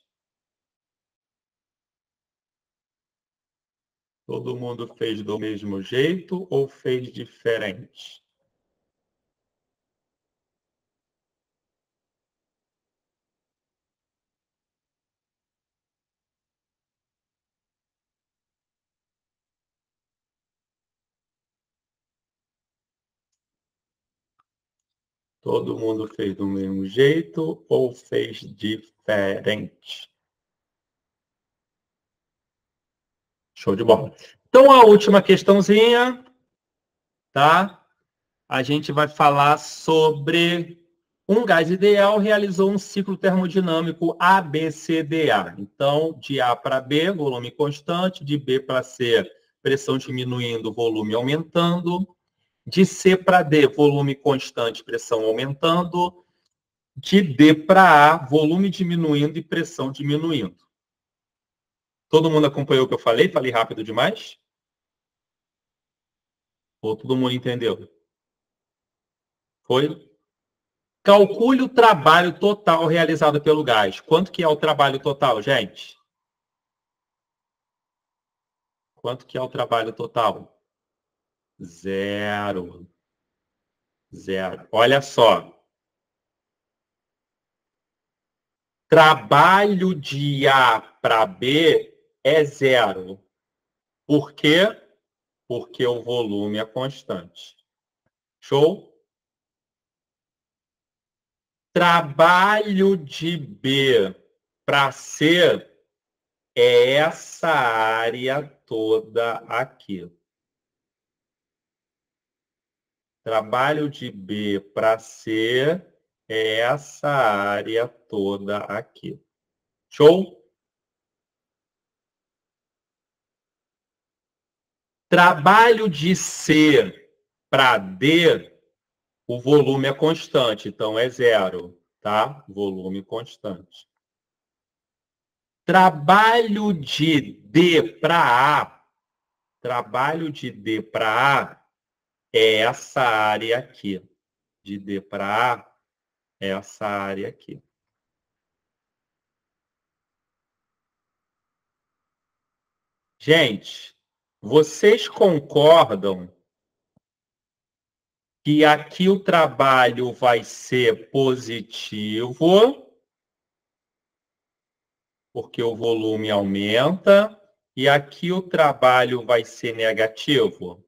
Todo mundo fez do mesmo jeito ou fez diferente? Todo mundo fez do mesmo jeito ou fez diferente? Show de bola. Então, a última questãozinha, tá? A gente vai falar sobre um gás ideal realizou um ciclo termodinâmico ABCDA. Então, de A para B, volume constante, de B para C, pressão diminuindo, volume aumentando, de C para D, volume constante, pressão aumentando, de D para A, volume diminuindo e pressão diminuindo. Todo mundo acompanhou o que eu falei? Falei rápido demais? Ou todo mundo entendeu? Foi? Calcule o trabalho total realizado pelo gás. Quanto que é o trabalho total, gente? Quanto que é o trabalho total? Zero. Zero. Olha só. Trabalho de A para B é zero. Por quê? Porque o volume é constante. Show? Trabalho de B para C é essa área toda aqui. Trabalho de B para C é essa área toda aqui. Show? Trabalho de C para D, o volume é constante, então é zero, tá? Volume constante. Trabalho de D para A, trabalho de D para A é essa área aqui. De D para A é essa área aqui. Gente, vocês concordam que aqui o trabalho vai ser positivo, porque o volume aumenta, e aqui o trabalho vai ser negativo?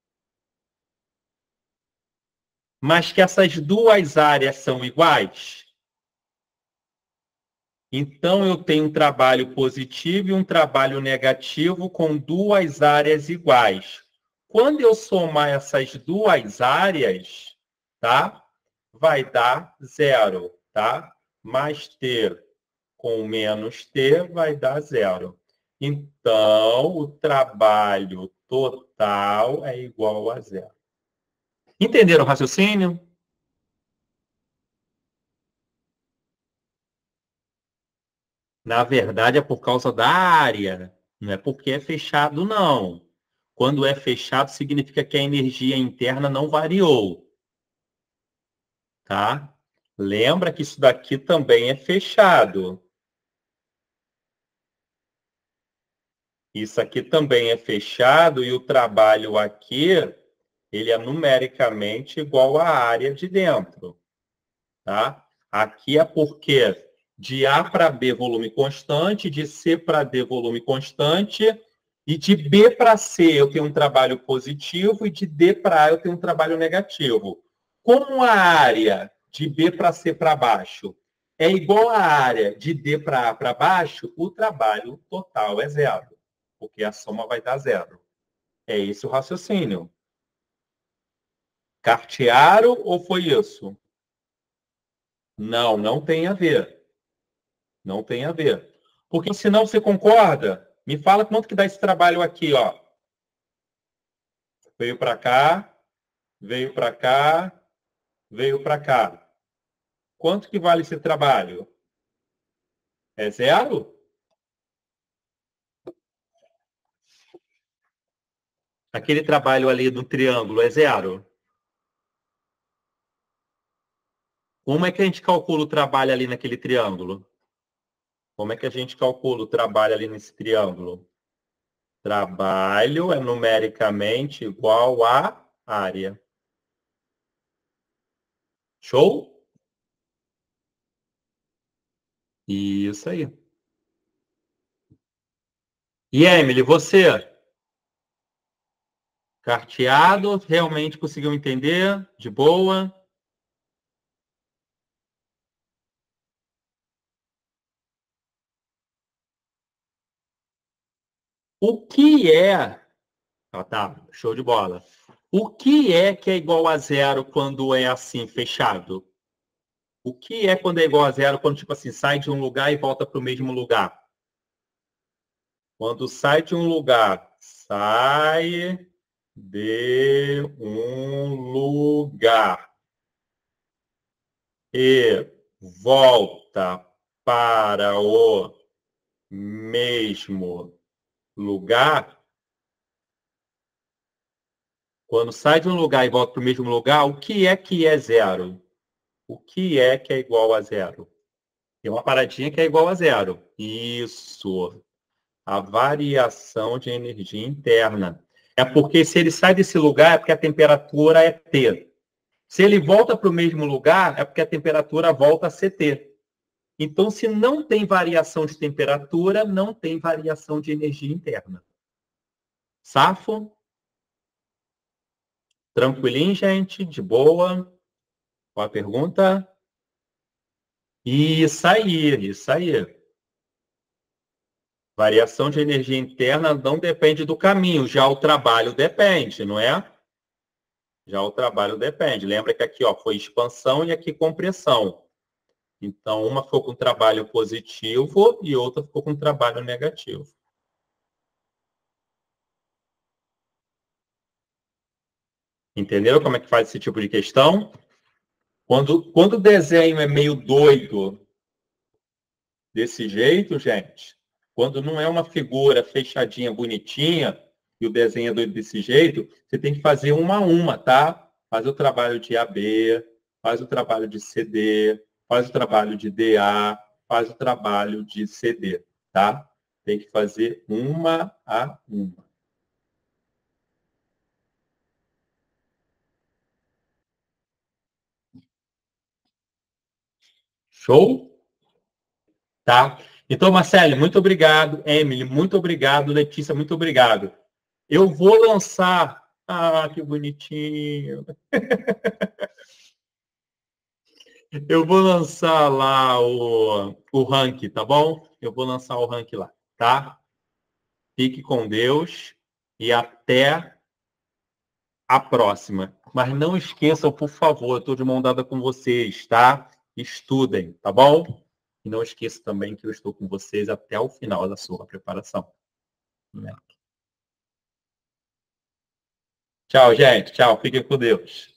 Mas que essas duas áreas são iguais? Então, eu tenho um trabalho positivo e um trabalho negativo com duas áreas iguais. Quando eu somar essas duas áreas, tá? Vai dar zero, tá? Mais T com menos T vai dar zero. Então, o trabalho total é igual a zero. Entenderam o raciocínio? Na verdade, é por causa da área. Não é porque é fechado, não. Quando é fechado, significa que a energia interna não variou. Tá? Lembra que isso daqui também é fechado. Isso aqui também é fechado e o trabalho aqui, ele é numericamente igual à área de dentro. Tá? Aqui é porque de A para B, volume constante, de C para D, volume constante, e de B para C eu tenho um trabalho positivo e de D para A eu tenho um trabalho negativo. Como a área de B para C para baixo é igual à área de D para A para baixo, o trabalho total é zero, porque a soma vai dar zero. É esse o raciocínio. Cartearam ou foi isso? Não, não tem a ver. Não tem a ver. Porque senão você concorda, me fala quanto que dá esse trabalho aqui, ó. Veio para cá, veio para cá, veio para cá. Quanto que vale esse trabalho? É zero? Aquele trabalho ali do triângulo é zero? Como é que a gente calcula o trabalho ali naquele triângulo? Como é que a gente calcula o trabalho ali nesse triângulo? Trabalho é numericamente igual a área. Show? Isso aí. E Emily, você? Carteado, realmente conseguiu entender? De boa? O que é... Ah, tá, show de bola. O que é igual a zero quando é assim, fechado? O que é quando é igual a zero quando, tipo assim, sai de um lugar e volta para o mesmo lugar? Quando sai de um lugar, sai de um lugar e volta para o mesmo lugar, quando sai de um lugar e volta para o mesmo lugar, o que é zero? O que é igual a zero? Tem uma paradinha que é igual a zero. Isso. A variação de energia interna. É porque se ele sai desse lugar, é porque a temperatura é T. Se ele volta para o mesmo lugar, é porque a temperatura volta a ser T. Então, se não tem variação de temperatura, não tem variação de energia interna. Safo? Tranquilinho, gente? De boa? Qual a pergunta? Isso aí, isso aí. Variação de energia interna não depende do caminho, já o trabalho depende, não é? Já o trabalho depende. Lembra que aqui ó, foi expansão e aqui compressão. Então, uma ficou com trabalho positivo e outra ficou com trabalho negativo. Entenderam como é que faz esse tipo de questão? Quando o desenho é meio doido desse jeito, gente, quando não é uma figura fechadinha, bonitinha, e o desenho é doido desse jeito, você tem que fazer uma a uma, tá? Faz o trabalho de AB, faz o trabalho de CD, faz o trabalho de DA, faz o trabalho de CD, tá? Tem que fazer uma a uma. Show? Tá? Então, Marcelo, muito obrigado. Emily, muito obrigado. Letícia, muito obrigado. Eu vou lançar. Ah, que bonitinho. Eu vou lançar lá o ranking, tá bom? Eu vou lançar o ranking lá, tá? Fique com Deus e até a próxima. Mas não esqueçam, por favor, eu estou de mão dada com vocês, tá? Estudem, tá bom? E não esqueçam também que eu estou com vocês até o final da sua preparação. Tchau, gente. Tchau. Fiquem com Deus.